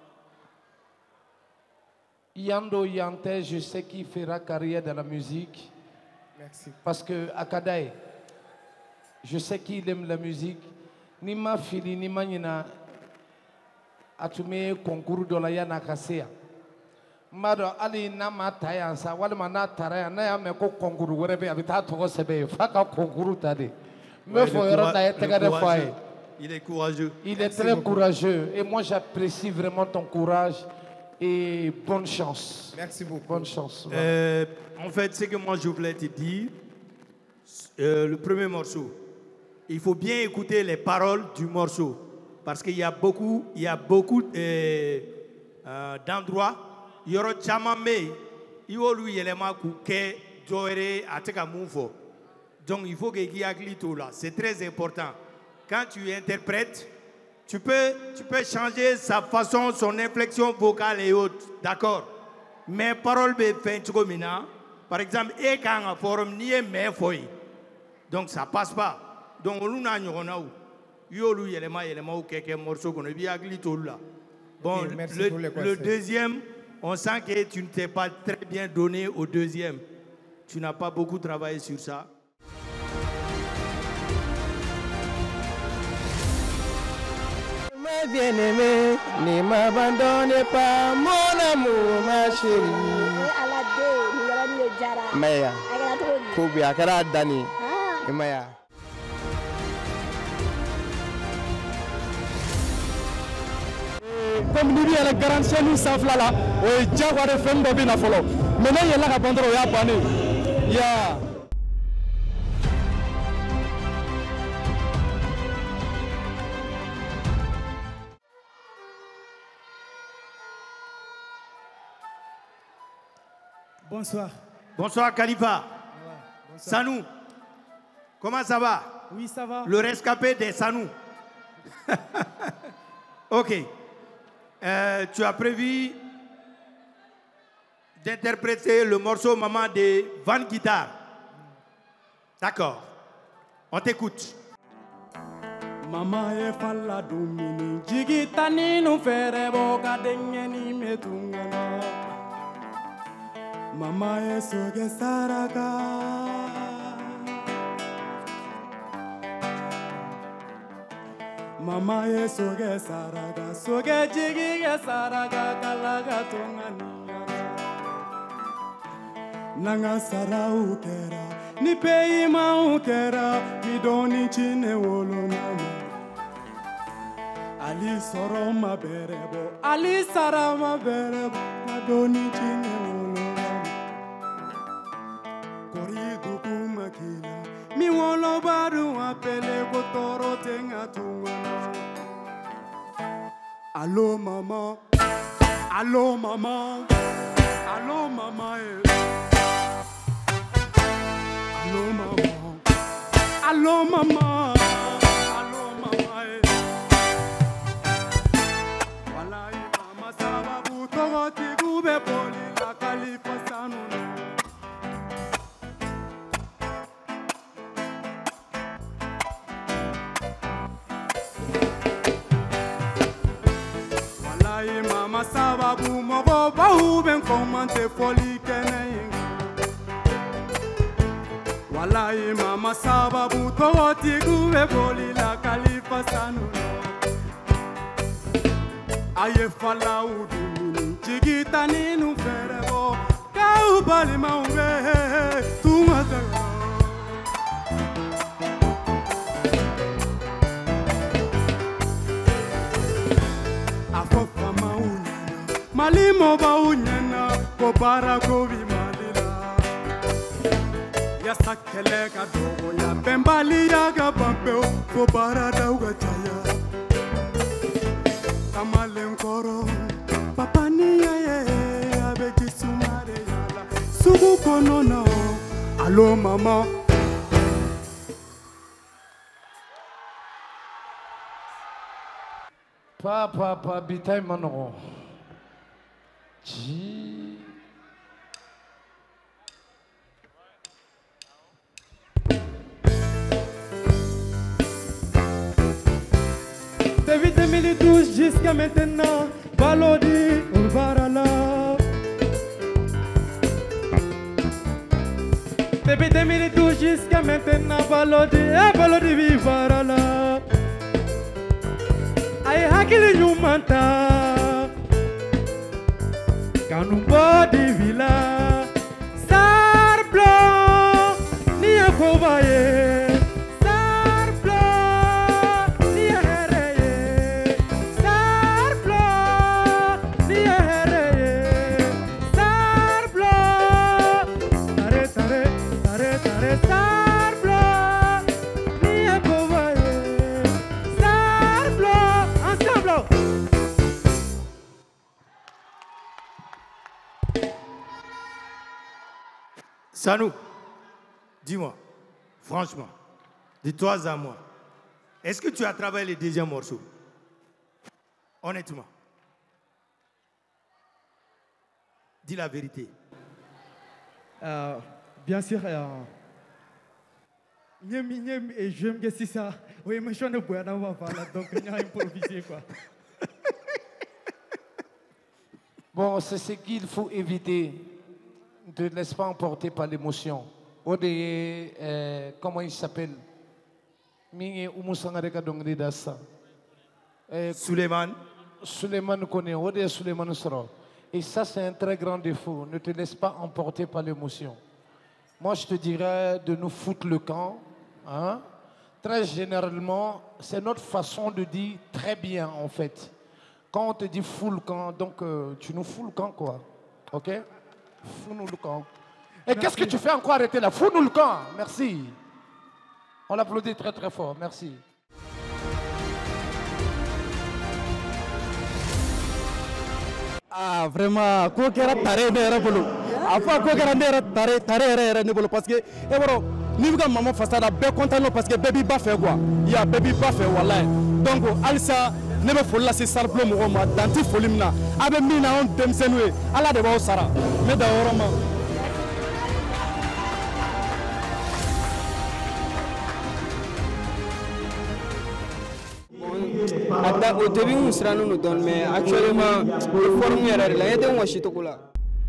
Yando Yante, je sais qu'il fera carrière dans la musique. Merci. Parce que Akadaï, je sais qu'il aime la musique. Ni ma fili, ni ma nina, atume concours de la yana kasea. Mado ali na ma taya sa wala mana taraya na ya me ko concours werebe abita to sebe faka concours tade. Me Ouais, faut le coura- rendre à le tegade courageux. foyer. Il est courageux. Il est très courageux et moi j'apprécie vraiment ton courage et bonne chance. Merci beaucoup. Bonne chance. voilà. Euh, en fait, ce que moi je voulais te dire, euh, le premier morceau, il faut bien écouter les paroles du morceau. Parce qu'il y a beaucoup, il y a beaucoup euh, euh, d'endroits, il y aura Tchamame, il y aura lui élément Kouké, Djoere, Ateka Moufo. Donc il faut qu'il y ait un là. C'est très important. Quand tu interprètes, tu peux, tu peux changer sa façon, son inflexion vocale et autres. D'accord? Mais parole be fin mina. Par exemple, et quand un forum n'y est mais foy. Donc ça passe pas. Donc on n'a pas eu. Yo lu yelema yelema ou quelques morceaux qu'on a bien agli tout là. Bon, Et merci le, pour les le conseils. deuxième, on sent que tu ne t'es pas très bien donné au deuxième. Tu n'as pas beaucoup travaillé sur ça. Ma bien-aimée, ne m'abandonne pas, mon amour, ma chérie. Maya, Kobi, Akara Dani, Maya. Comme nous dit, les garanties nous savent là, on est déjà voir des femmes de bien à follow. Maintenant, il y a là à prendre au Yapané. Yeah. Bonsoir. Bonsoir Khalifa. Bonsoir. Sanou, comment ça va? Oui, ça va. Le rescapé des Sanou. Ok. Euh, tu as prévu d'interpréter le morceau Maman de Van Guitar. D'accord. On t'écoute. Mama e falla dumini jigita ninu fere boka dengeni metungana. Mama e soge saraka. Mama e soge saraka, soge jigi ge saraka kalaga tungani. Nanga sara ukera, ni pei ma ukera, mi doni chine wolo nama. Ali soro ma berebo, Ali sara ma berebo, ma doni chine wolo nama. Kori duku makila, mi wolo baru apele kotoro tenga tungana. Allo mama, allo mama, allo mama eh. Allo mama, allo mama, allo mama eh. Walai mama sababu togoti gube poli la Khalifa Sanu. Walai mama sababu mogo bahu ben komante poli kene. Walai mama sababu togoti gube poli la Khalifa Sanu. Aye fala udumini chigita ninu ferebo kau bali maunge tumata. Afofa maunyana malimo baunyana kobara kobi malila. Ya sakele ka dogo ya bembali ya ga bampeo kobara dauga chaya. Kamalen koro papa ni ye abeji sumare yala sugu kono na. Allo mama. Papa, papa, bitay manogo. Ji. Depuis deux mille douze jusqu'à maintenant, Balodi Ulbarala. Depuis deux mille douze jusqu'à maintenant, Balodi, eh Balodi Vivarala. Aye hakili nyumanta, kanumba di villa, sar blanc, ni akobaye. Sanou, dis-moi, franchement, de toi à moi, est-ce que tu as travaillé le deuxième morceau? Honnêtement. Dis la vérité. Euh, bien sûr, euh, Nyemi, nyemi, et je me dis ça. Oui, mais je ne peux pas faire donc on a improvisé quoi. Bon, c'est ce qu'il faut éviter. Ne te laisse pas emporter par l'émotion. Ode, euh, comment il s'appelle? Mingi Umusangareka Dongri Dassa. Suleiman. Suleiman connaît. Ode Suleiman Soro. Et ça, c'est un très grand défaut. Ne te laisse pas emporter par l'émotion. Moi, je te dirais de nous foutre le camp. Hein? Très généralement, c'est notre façon de dire très bien, en fait. Quand on te dit fous le camp, donc euh, tu nous fous le camp, quoi. OK? Fous-nous le camp. Et qu'est-ce que tu fais encore arrêter là? Fous-nous le camp. Merci. On l'applaudit très très fort. Merci. Ah, vraiment, ko kera tare ne yɛrɛ bolo. A fɔ ko kɛra ne yɛrɛ tare tare yɛrɛ yɛrɛ ne bolo parce que e bɔrɔ n'i bɛ ka mama fasa la bɛɛ content non parce que bɛɛ b'i ba fɛ quoi. Ya bɛɛ b'i ba fɛ wallahi. Donc halisa ne bɛ foli lase Saribulon mɔgɔw ma dan tɛ foli min na. A bɛ min na anw denmisɛnninw ye Ala de b'aw sara. N bɛ dan o yɔrɔ ma. Au début, on sera nous donne, mais actuellement, le forum est là. Il y a des gens qui sont là.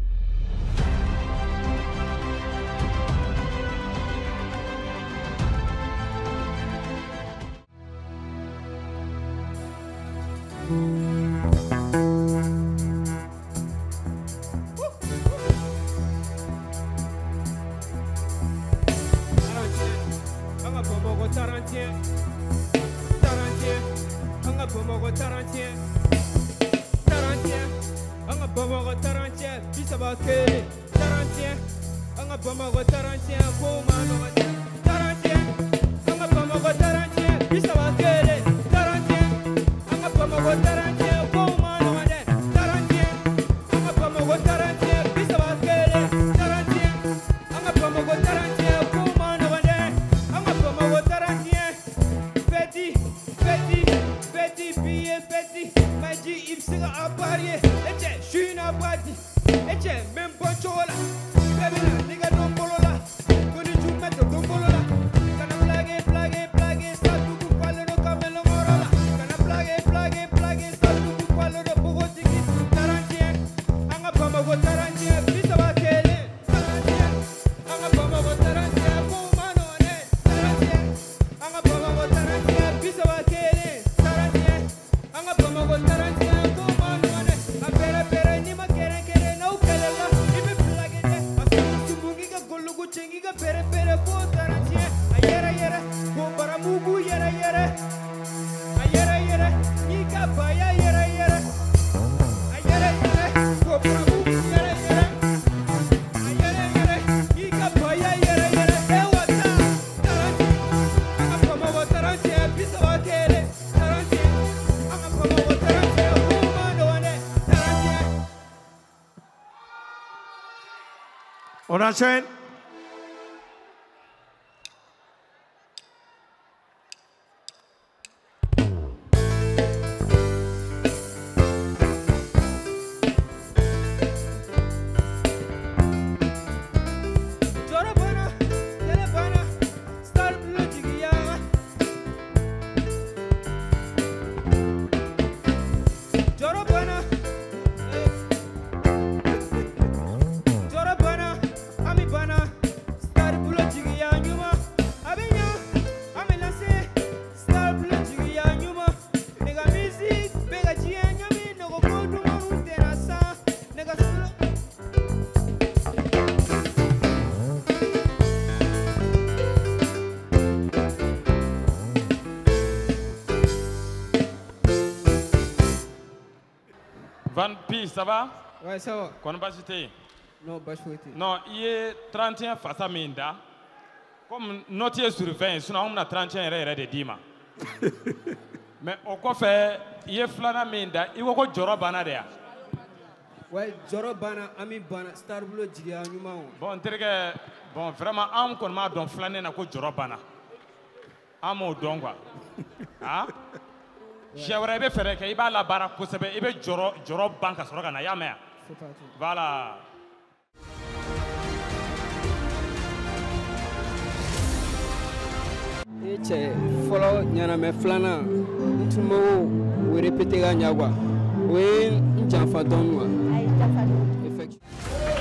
On enchaîne. Van Pi, ça va? Ouais, ça va. Qu'on va jeter? Non, pas chouette. Non, il est trente et un face à Minda. Comme notre est sur vingt, sinon on a trente et un de Dima. Mais au quoi fait, il est flana Minda, il va quoi Joro Banadea? Ouais, Joro Bana, Ami Bana, Starblo Jiga, Numa. Bon, très bon, vraiment, on connaît donc flaner na quoi Joro Bana. Amo dongwa. Ah? J'aimerais bien faire que il va la barre pour se faire, il va Joro Joro Banka sur la Nayamea. Voilà. Cɛ fɔlɔ ɲanamɛ filanan n tun b'o o répété ka ɲa quoi o ye n janfa dɔɔni quoi. Effectivement.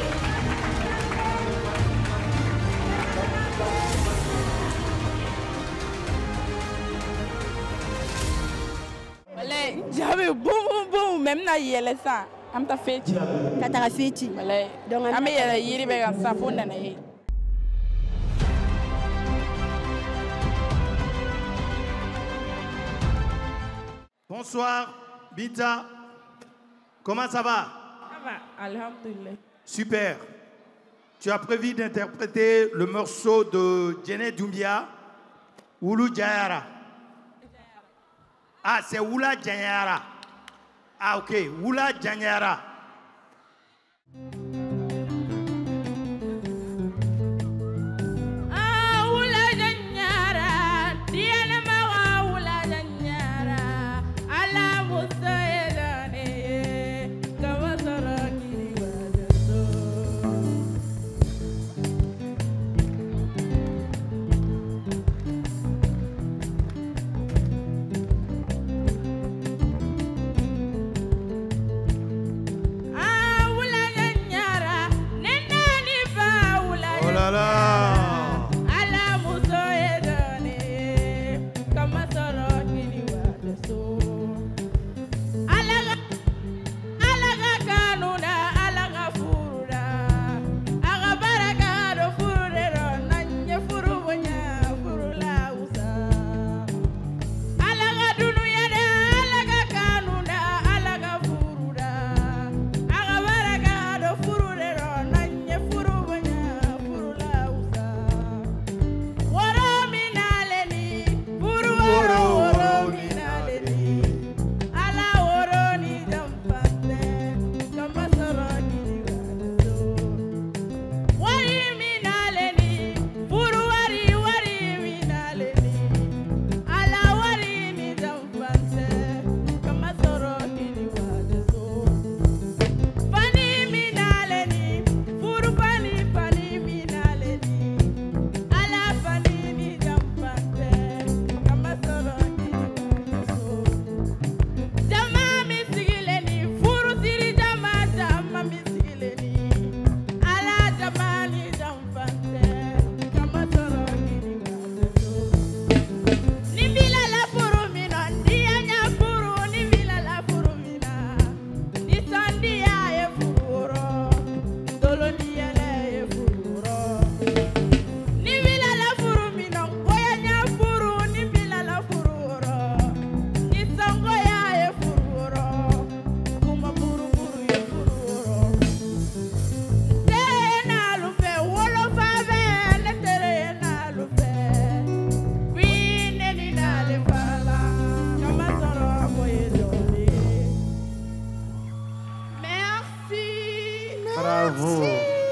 J'avais boum boum boum même na yele sa am ta feti ka ta feti malay donc am yele yiri be ga sa fonda na yi. Bonsoir Binta, comment ça va? Ça va, alhamdoulilah. Super. Tu as prévu d'interpréter le morceau de Djené Doumbia, Oulu Djayara. Ah, c'est Oula Djanyara. Ah, ok. Oula Djanyara. Ah, Oula Djanyara. Diana Mawa Oula Djanyara. Ala Musa Edane. Kawasara Kiriwajaso. Bravo.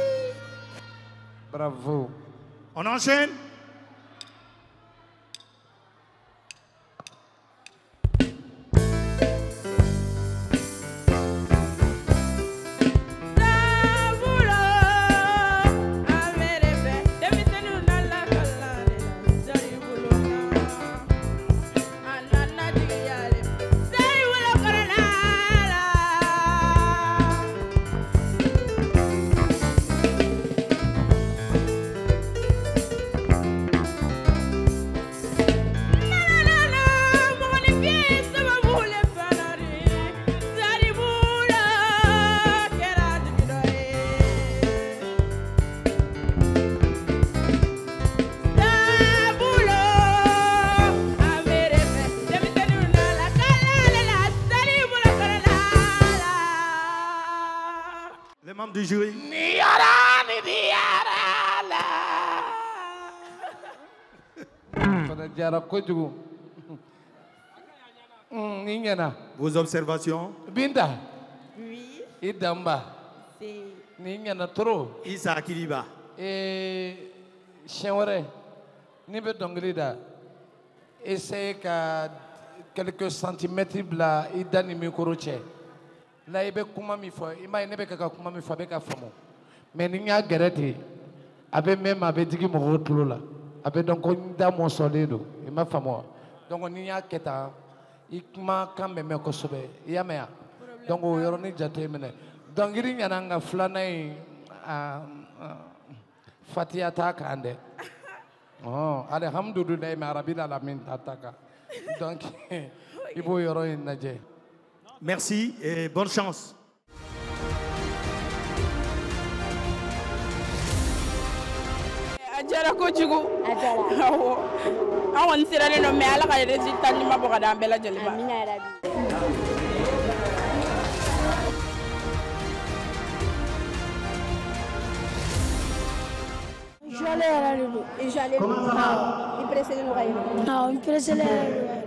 Bravo. On enchaîne. Les membres du jury. Vos observations? Binta. Oui. Idamba. C'est. Ningana trop. Isa Kiliba. Et Chenwere, ni be dongli da. Essaye ka quelques centimètres bla idani micro che. La ibe kuma mi fo, ima ne be ka kuma mi fo be ka famo. Mais ni nga gereti. Abe même abe digi mo rotlo la. Abe donc on da mo solido. Ima famo. Donc ni nga keta ikma kan me me ko sobe. Ya me ya. Donc o yoro ni jate mene. Donc il y a un flâner Fatia Takande. Oh, alhamdulillah, mais Arabi la min tataka. Donc il faut y avoir une nage. Merci et bonne chance. Ajara kojugu. Ajara. Awo. Awon sirale no me ala ka résultat ni maboka da bela joliba. Amina Arabi. J'allais à la lulu. Et j'allais ah, il précédait le rayon. Non, il précédait le rayon.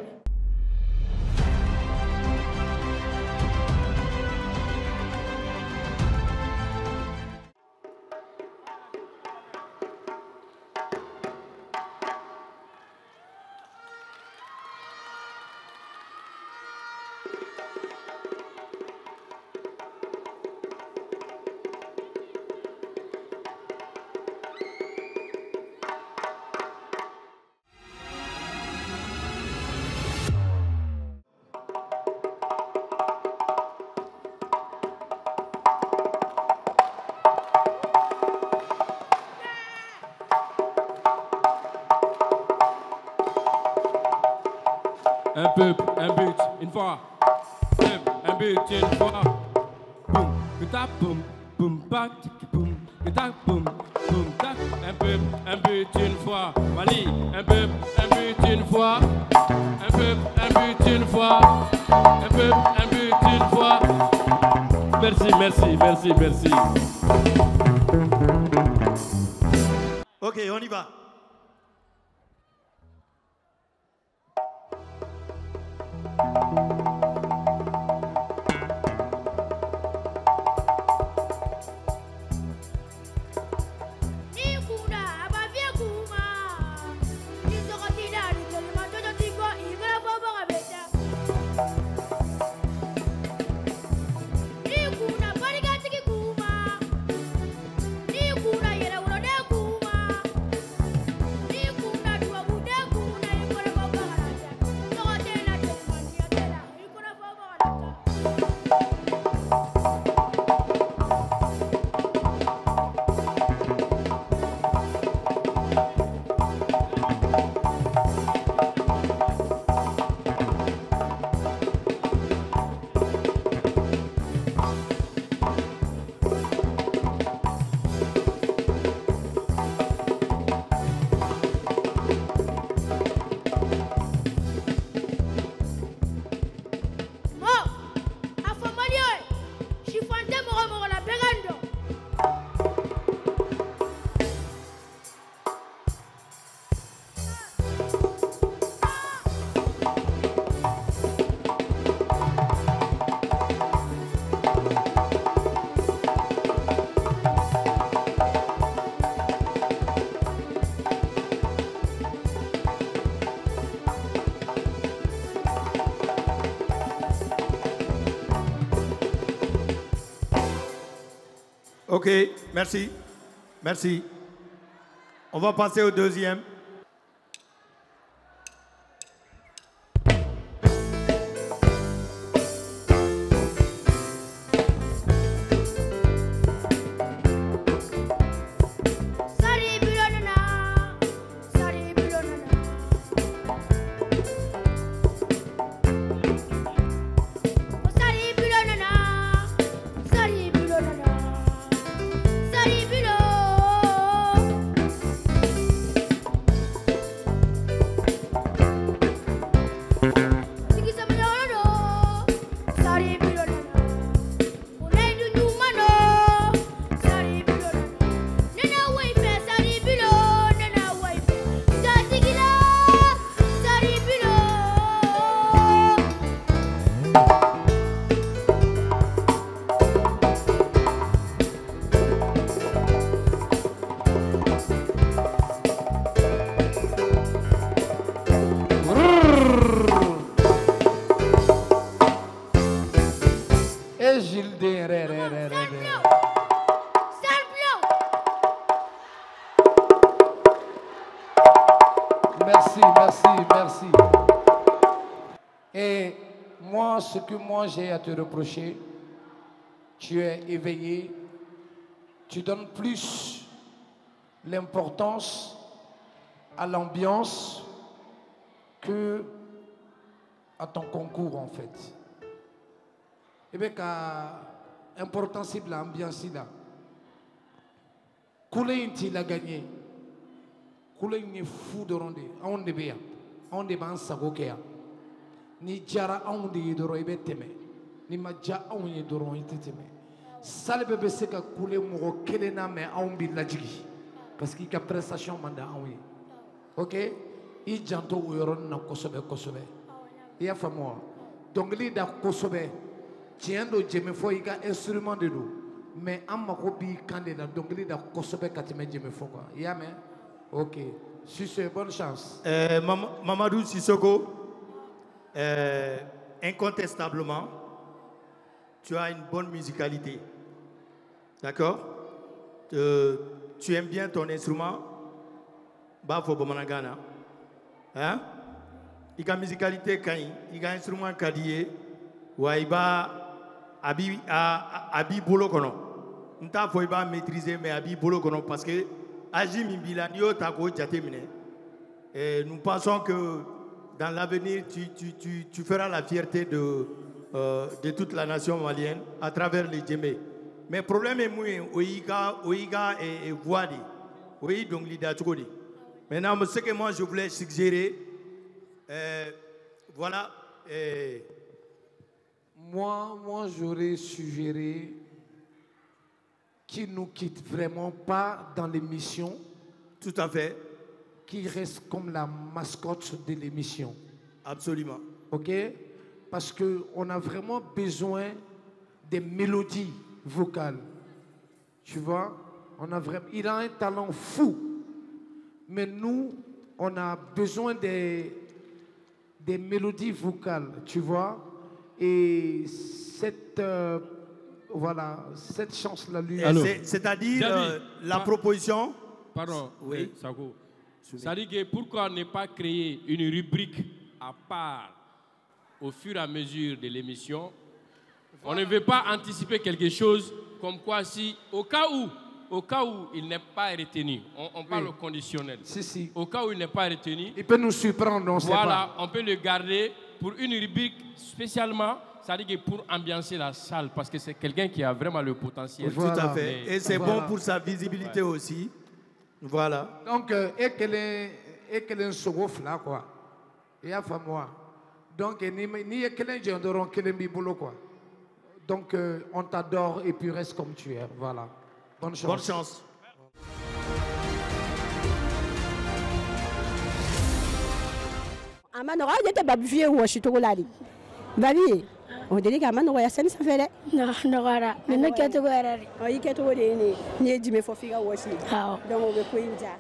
Un peuple, un but, une fois. Un but, une fois. Boum, guitare, boum, boum, bac, boum, guitare, boum, boum, tac. Un peuple, un but, une fois. Mali, un peuple, un but, une fois. Un peuple, un but, une fois. Un peuple, un but, une fois. Merci, merci, merci, merci. Ok, on y va. Ok, merci. Merci. On va passer au deuxième. Merci, merci, merci. Et moi, ce que moi j'ai à te reprocher, tu es éveillé, tu donnes plus l'importance à l'ambiance que à ton concours en fait. Et bien, l'importance c'est l'ambiance là. Koulé il a gagné. Koulé il est fou de ronde. On est bien. On est bien sagokéa. Ni jara on de yidoro ibe teme. Ni ma ja on yidoro ite teme. Sale bébé c'est que koulé moro kelena me on bi lajigi. Parce qu'il y a prestation manda on yi. Ok? Il janto uyoron na kosobe kosobe. Il y a famoi. Donc li da kosobe. Tiens do jeme fo il y a instrument de l'eau. Mais en ma copie candidat donc il y a kosobe katime jeme fo quoi. Il y a mais. Ok. Si c'est bonne chance. Euh, Mam Mamadou Sissoko, euh, incontestablement, tu as une bonne musicalité. D'accord? euh, Tu aimes bien ton instrument. Bafo Bomanagana. Hein? Il y a musicalité quand il y a un instrument kadié. Ouaiba abi abi bolo kono. Nta faut pas maîtriser mais abi bolo kono parce que nous pensons que dans l'avenir, tu, tu, tu, tu feras la fierté de, euh, de toute la nation malienne à travers les djemés. Mais le problème est que Oiga, Oiga et Voadi, oui, donc l'idée. Maintenant, ce que moi je voulais suggérer, euh, voilà. Euh, moi, moi j'aurais suggéré qui ne nous quitte vraiment pas dans l'émission. Tout à fait. Qui reste comme la mascotte de l'émission. Absolument. Ok? Parce qu'on a vraiment besoin des mélodies vocales. Tu vois? On a vraiment, il a un talent fou. Mais nous, on a besoin des, des mélodies vocales. Tu vois? Et cette... Euh, Voilà, cette chance-là lui. C'est-à-dire euh, la proposition. Pardon, oui. Sako. C'est-à-dire que pourquoi ne pas créer une rubrique à part au fur et à mesure de l'émission? On ne veut pas anticiper quelque chose comme quoi si, au cas où, au cas où il n'est pas retenu, on, on parle oui. au conditionnel. Si, si. Au cas où il n'est pas retenu. Il peut nous surprendre, on ne sait pas. Voilà, on peut le garder pour une rubrique spécialement. C'est-à-dire que pour ambiancer la salle, parce que c'est quelqu'un qui a vraiment le potentiel. Voilà. Tout à fait. Et c'est voilà. bon pour sa visibilité ouais. aussi. Voilà. Donc, et qu'elle est un second là, quoi. Il y a fait moi. Donc, ni qu'elle est un doron, qu'elle est bibolo, quoi. Donc, euh, on t'adore et puis reste comme tu es. Voilà. Bonne chance. Bonne chance. Amano, il était babifié ou chitokoladi. Babi. On dirait que Amano a senti ça faire. Non, non, voilà. Mais ne qu'est-ce que vous avez? Oh, il qu'est-ce que vous avez? Ni Jimmy Fofiga aussi. Ah. Donc on veut quoi il dit?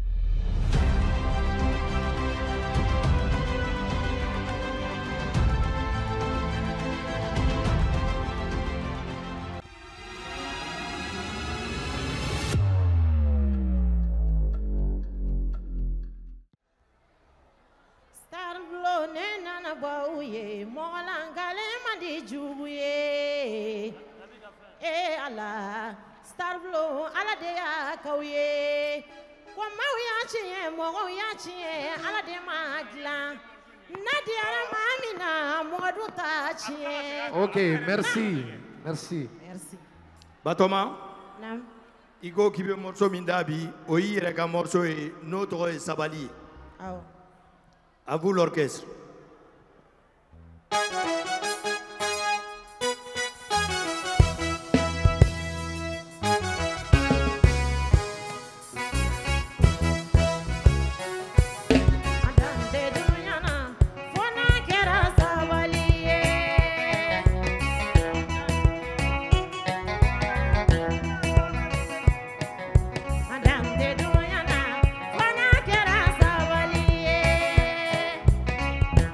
Bauye molangale mandi jubuye e ala starflo ala de ya kauye kwa mau ya chie mo ya chie ala de magla nadia mamina modu ta chie. OK, merci. Merci. Merci. Batoma. Nam. Igo kibe morceau mindabi oyi reka morceau et notre sabali. Ah. À vous l'orchestre. Madame de Doyana, Fana Kera Savalier.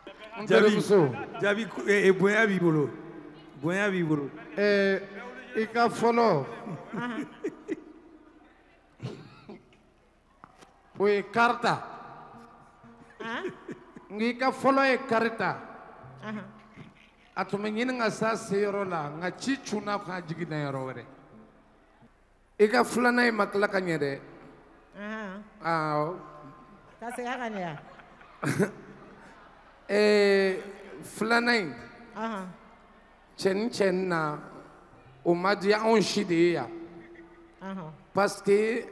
Jabi, Jabi, et Boya Bibolo. Boya Bibolo. Eh, il a follow. Oui, Carta. Il a follow et Carta. Atumenyin nga sa seyoro la nga ci chuna ka jigi na yoro wore. Il a flana e makla kanyere. Ah. Ta se ga kanya. Eh, Flanay. Aha. Chen chen na o madia on shidia. Aha. Parce que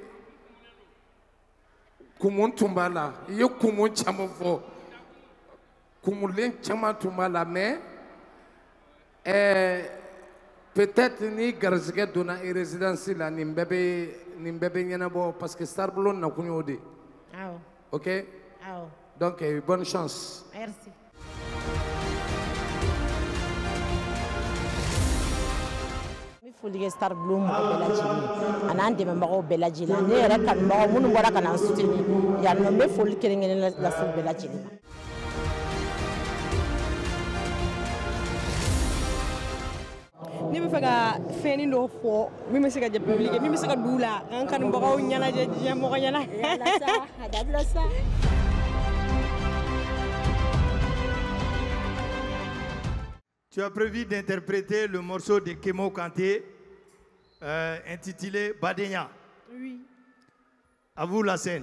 kumun tumbala, yo kumun chamofo. Kumulen chama tumbala mais eh peut-être ni garzige dona e résidence la ni mbebe ni mbebe nyana bo parce que Starblon na kunyo de. Ah. OK? Ah. Donc, euh, bonne chance. Merci. Mi foli Star Bloom ko belajili anan de mbago belajili ne yɛrɛ kan mbago munu bɔra kana soutenir ya no me foli kelen la la foli belajili ni bɛ fɛ ka fɛnni dɔ fɔ min bɛ se ka jɛ public min bɛ se ka du la an kanubagaw ɲɛnajɛ diɲɛ mɔgɔ ɲɛna a dabila sa. Tu as prévu d'interpréter le morceau de Kemo Kanté euh, intitulé Badenya. Oui. À vous la scène.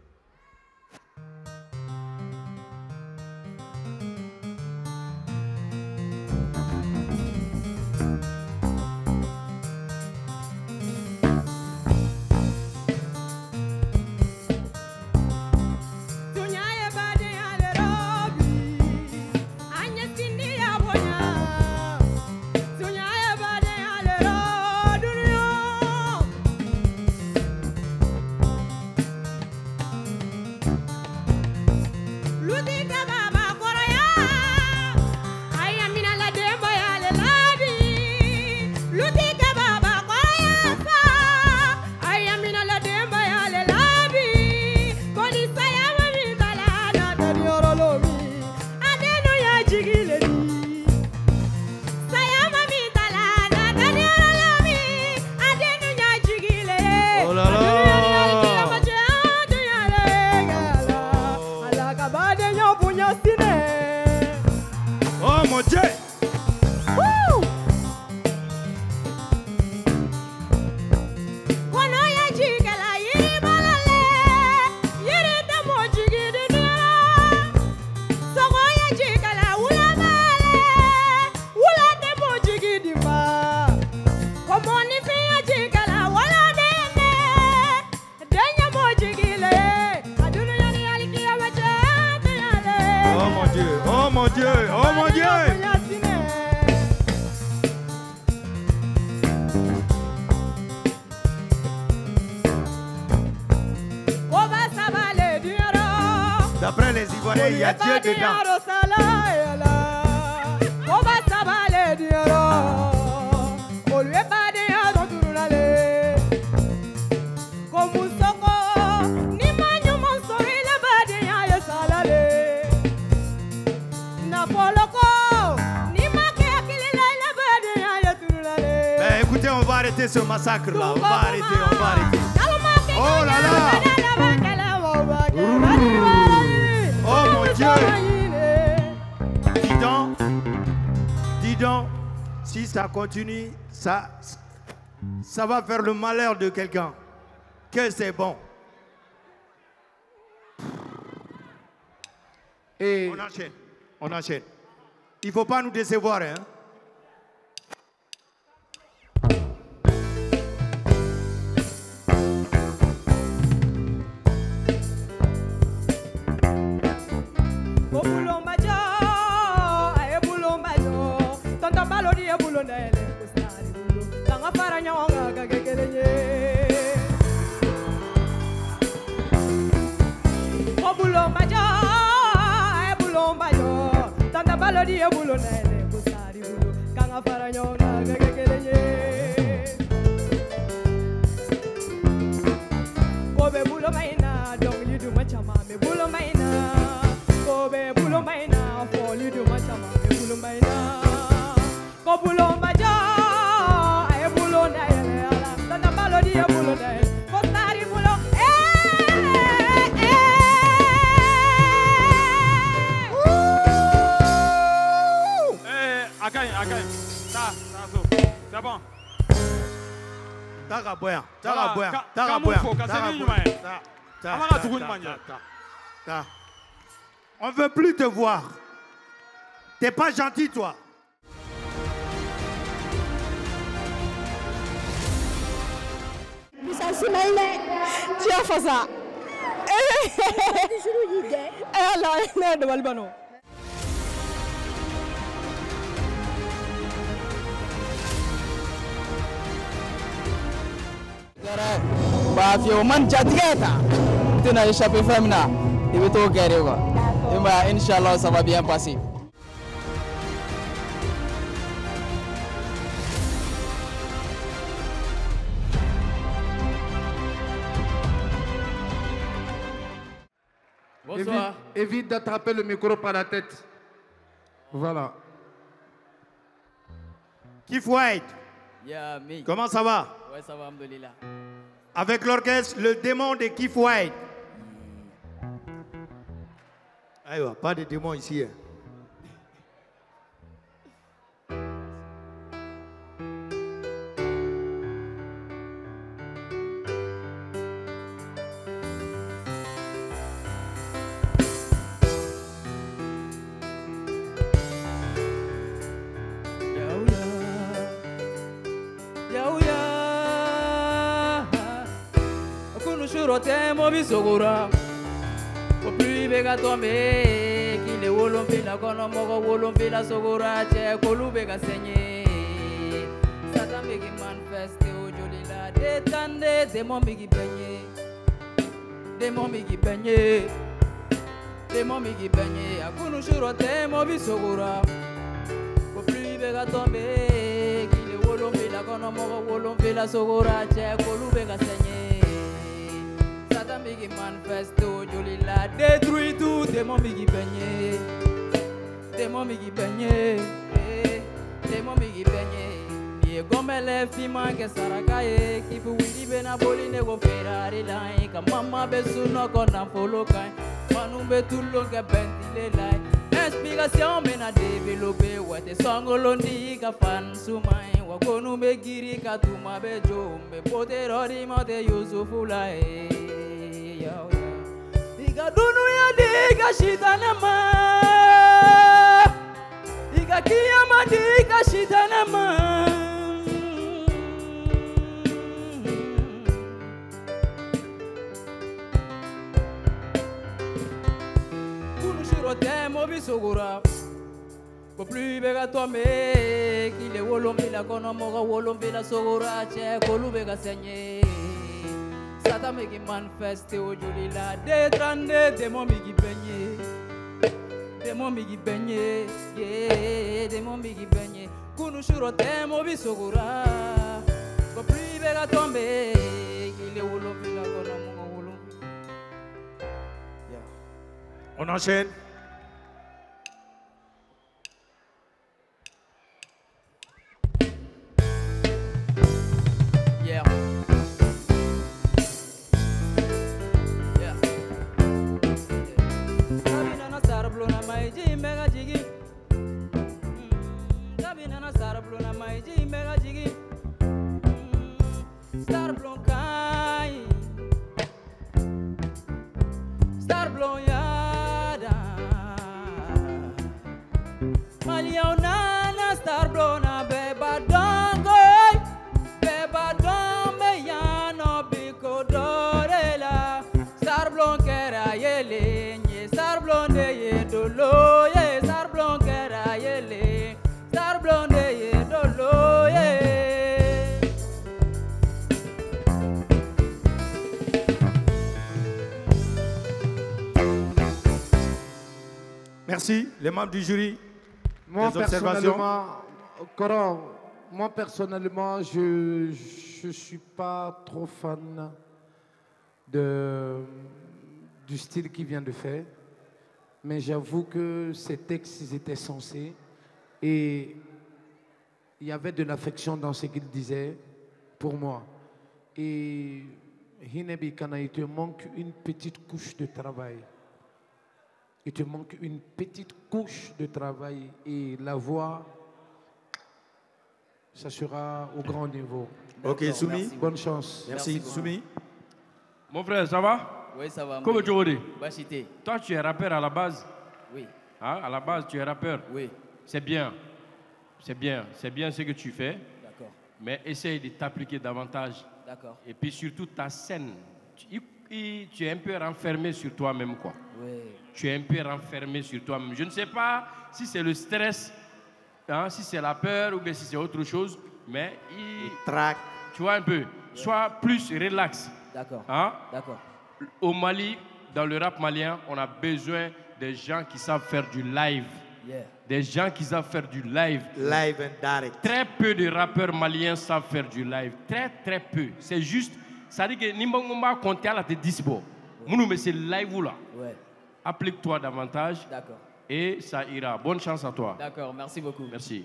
D'après les Ivoiriens, il y a Dieu dedans. Ben écoutez, on va arrêter ce massacre là. On va arrêter, on va arrêter. Oh là là! Oh mon Dieu! Dis donc, dis donc, si ça continue, ça, ça va faire le malheur de quelqu'un. Que c'est bon. Et on enchaîne, on enchaîne. Il ne faut pas nous décevoir, hein? Kobe bulo maina, dong you do much ama me bulo maina. Kobe bulo maina. Akaï. Ça, ça, c'est bon. Taka boya, taka boya, taka Taka boya, Mufo, taka Kaseni boya. Nyumae. Ta- ta- Amara ta- Tougouni ta- Manja. ta- ta. On veut plus te voir. T'es pas gentil, toi. Bisa Simaïne, tu as fait ça. Eh alors, ne de Walbano. Bah, fi o man jatigeta. Tu n'as échappé femina. Il veut tout guérir quoi. Et bah, Inch'Allah, ça va bien passer. Évite, évite d'attraper le micro par la tête. Voilà. Kif White. Yeah, me. Comment ça va? Ouais, ça va, alhamdoulilah. Avec l'orchestre, le démon de Kif White. Aïe, pas de démon ici. Hein. Temo bisogura Kopli bega tombe Kile wolompila kono mogo wolompila sogura Che kolu bega senye Satan begi manifeste ojolila Detande demon begi benye Demon begi benye Demon begi benye Akunu shuro temo bisogura Kopli bega tombe Kile wolompila kono mogo wolompila sogura Che kolu bega senye Bigi manifesto jolila détruit tout démon bigi beigné démon bigi beigné démon bigi beigné ye gomele fima ke sarakaye kifu widi bena boli nego ferrari lai kamama besuno kona folo kai manu betullo ke bentile lai inspiration mena développer wate songolondi ka fan sumai wakonu be giri ka tuma be jombe poterori mote yusufu lai Iga dunu ya diga shitanama Iga kiyama diga shitanama Kunu shiro temo bisogura Ko plus bega tome Kile wolombila kono moga wolombila sogura Che kolu bega senye Satan migi manifeste ojolila Detrande demo migi benye Demo migi benye Yeah, demo migi benye Kunu shuro temo bisogura Ko prive la tombe Kile wolombila kono mungo wolombila On enchaîne. Yeah. Bluna mai ji mega jigi Gabina na star bluna mai ji mega jigi Star blon kai Star blon yada Malia na star blona beba dongo Beba dombe ya no biko dorela Star blon kera yele Star blonde ye dolo ye star blonde kera yele star blonde ye dolo ye Merci, les membres du jury. Moi, Des observations. personnellement, Coran, moi, personnellement, je ne suis pas trop fan de, du style qu'il vient de faire. Mais j'avoue que ces textes, ils étaient sensés. Et il y avait de l'affection dans ce qu'il disait pour moi. Et Hinebi Kana, il te manque une petite couche de travail. Il te manque une petite couche de travail. Et la voix, ça sera au grand niveau. Ok, Soumi. Bonne chance. Merci, Soumi. Mon frère, ça va? Oui, ça va. Comment tu veux dire? Bachité. Toi, tu es rappeur à la base? Oui. Hein? À la base, tu es rappeur? Oui. C'est bien. C'est bien. C'est bien ce que tu fais. D'accord. Mais essaye de t'appliquer davantage. D'accord. Et puis surtout ta scène. Tu, tu es un peu renfermé sur toi-même, quoi. Oui. Tu es un peu renfermé sur toi-même. Je ne sais pas si c'est le stress, hein, si c'est la peur ou bien si c'est autre chose, mais il... Trac. Tu vois un peu. Sois plus relax. D'accord. Hein? D'accord. Au Mali, dans le rap malien, on a besoin des gens qui savent faire du live. Yeah. Des gens qui savent faire du live. Live and direct. Très peu de rappeurs maliens savent faire du live. Très, très peu. C'est juste, ça dit que Nimbangomba compte à la te dispo. Mounou, mais c'est live là. Ouais. Applique-toi davantage. D'accord. Et ça ira. Bonne chance à toi. D'accord, merci beaucoup. Merci.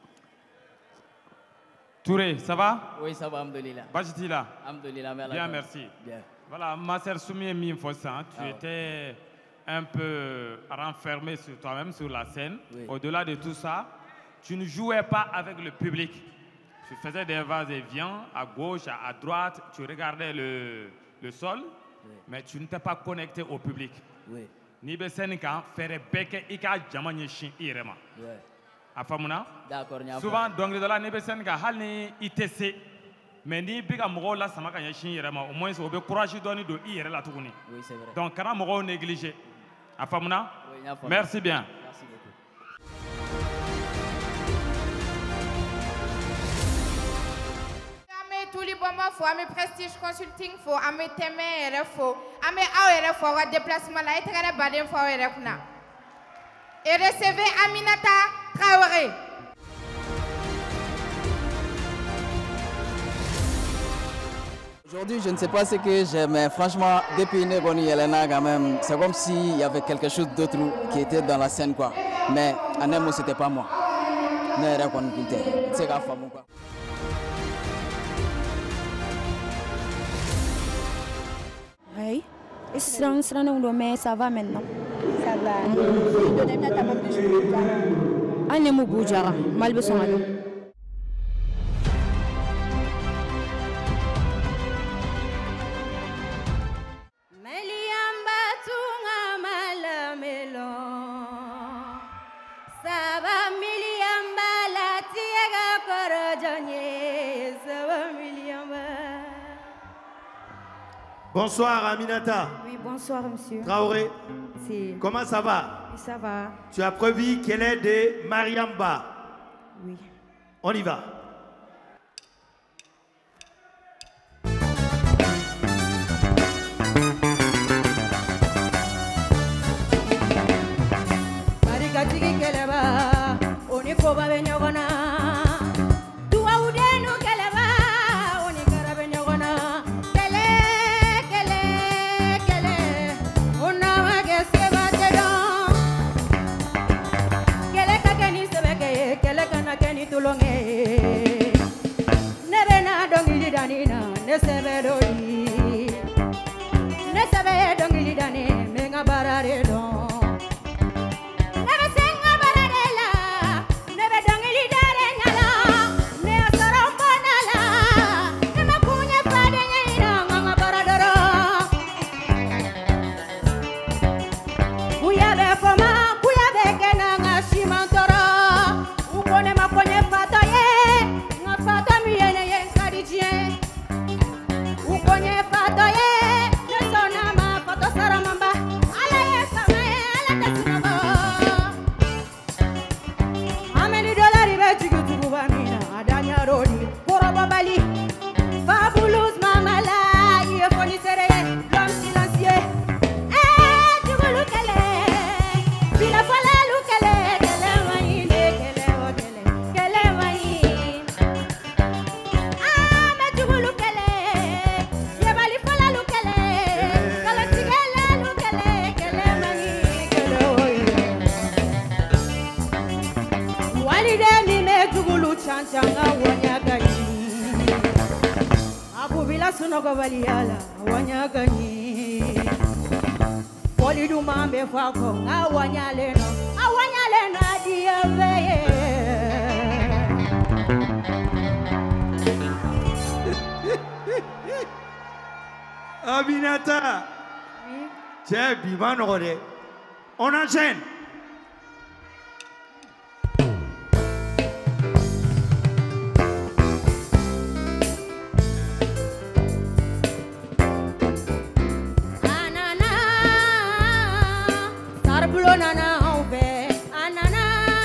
Touré, ça va? Oui, ça va, Amdolila. Bajitila. Amdolila, merci. Bien, merci. Bien. Voilà, ma sœur Soumi Mimfosan, tu Ah. étais un peu renfermé sur toi-même, sur la scène. Oui. Au-delà de tout ça, tu ne jouais pas avec le public. Tu faisais des vas-et-vient à gauche, à, à droite, tu regardais le, le sol, oui. mais tu n'étais pas connecté au public. Oui. Ni be scène kan faire beke ika jama ɲɛsin i yɛrɛ ma. Oui. A faamuna? D'accord, ɲ'a faamu. Souvent dɔnkili dɔla ni bɛ scène kan hali ni i tɛ se, mais n'i bɛ ka mɔgɔw lasama ka ɲɛsin i yɛrɛ ma, au moins o bɛ courage dɔɔni don i yɛrɛ la tuguni. Oui, c'est vrai. Donc kana mɔgɔw négliger. A faamuna? Oui, ɲ'a faamu. Merci bien. Merci beaucoup. Ame tuli bama fo, ame prestige consulting fo, ame teme yɛrɛ fo, ame aw yɛrɛ fo ka déplacement la, e tɛgɛ ne baden fo aw yɛrɛ kunna. Et recevez Aminata Traoré. Aujourd'hui, je ne sais pas ce que j'ai, mais franchement, depuis Negoni Yelena, quand même, c'est comme s'il y avait quelque chose d'autre qui était dans la scène, quoi. Mais Anemo, c'était pas moi. C'est la femme, quoi. Oui, siran siranenw don mais ça va maintenant. Ça va. Donner ta maman de jouer. An ye mu b'u jara mali bɛ sɔn ka don. Bonsoir Aminata. Oui, bonsoir monsieur. Traoré. Si. Comment ça va? Oui, ça va. Tu as prévu qu'elle est de Mariamba. Oui. On y va. Barikatigi keleba, oni koba be ɲɔgɔnna. Duwawudenu keleba, oni kɛra be ɲɔgɔnna. Kɛlɛ, kɛlɛ, kɛlɛ, o n'a ma kɛ seba tɛ dɔn. Kɛlɛ ka kɛ ni sɛbɛkɛ ye, kɛlɛ kana kɛ ni tulonkɛ ye. Ne bɛ na dɔnkili da nin na, ne sɛbɛ dɔ di. Ne sɛbɛ ye dɔnkili da ne, n bɛ n ka baara de dɔn. Sunogobaliala, Wanyagani, Polidumambe Fako, Awanyaleno, Awanyalena, dear. Aminata. Oui. Tiens, Biman, on enchaîne. Anana, sarbulo nana oube. Anana,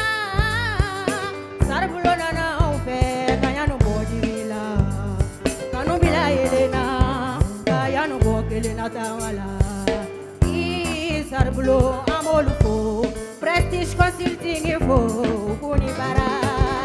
sarbulo nana oube. Kayano bodibila, kanu bila elena, kayano bokelena tawala. I sarbulo amolufo, prestige consulting info, kunibara.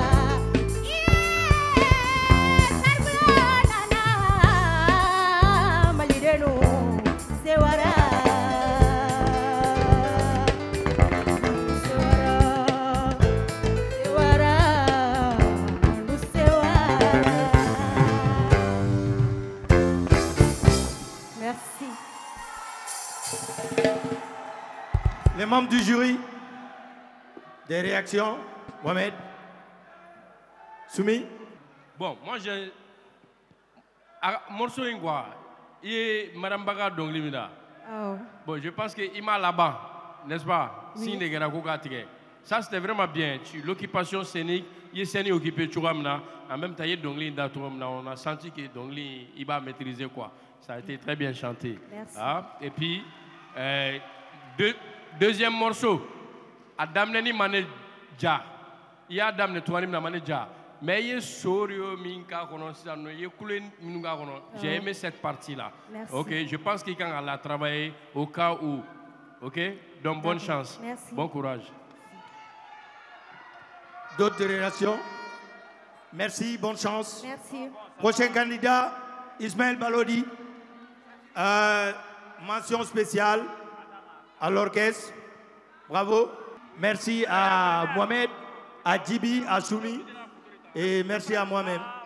Les membres du jury, des réactions, Mohamed, Soumi. Bon, moi j'ai. Ah, morceau quoi. Il est Madame Baga Donglimina. Oh. Bon, je pense qu'il m'a là-bas, n'est-ce pas? Oui. Signe de Garakoka. Ça c'était vraiment bien. L'occupation scénique, il est scénique occupé Chouramna. En même temps, il y a Dongli Ndatoumna. On a senti que Dongli, il va maîtriser quoi. Ça a été très bien chanté. Merci. Ah, et puis, euh, deux. Deuxième morceau, Adam Neni Mane Dja. Il y a Adam Netouani Mane Dja. Mais il y a Sorio Minka Kono, il y a Koulen Minunga Kono. J'ai aimé cette partie-là. Merci. Ok, je pense qu'il can la travailler au cas où. Ok, donc bonne chance. Merci. Bon courage. D'autres réactions? Merci, bonne chance. Merci. Prochain candidat, Ismaël Balodi. Euh, mention spéciale à l'orchestre. Bravo. Merci à Mohamed, à Djibi, à Soumi. Et merci à moi-même.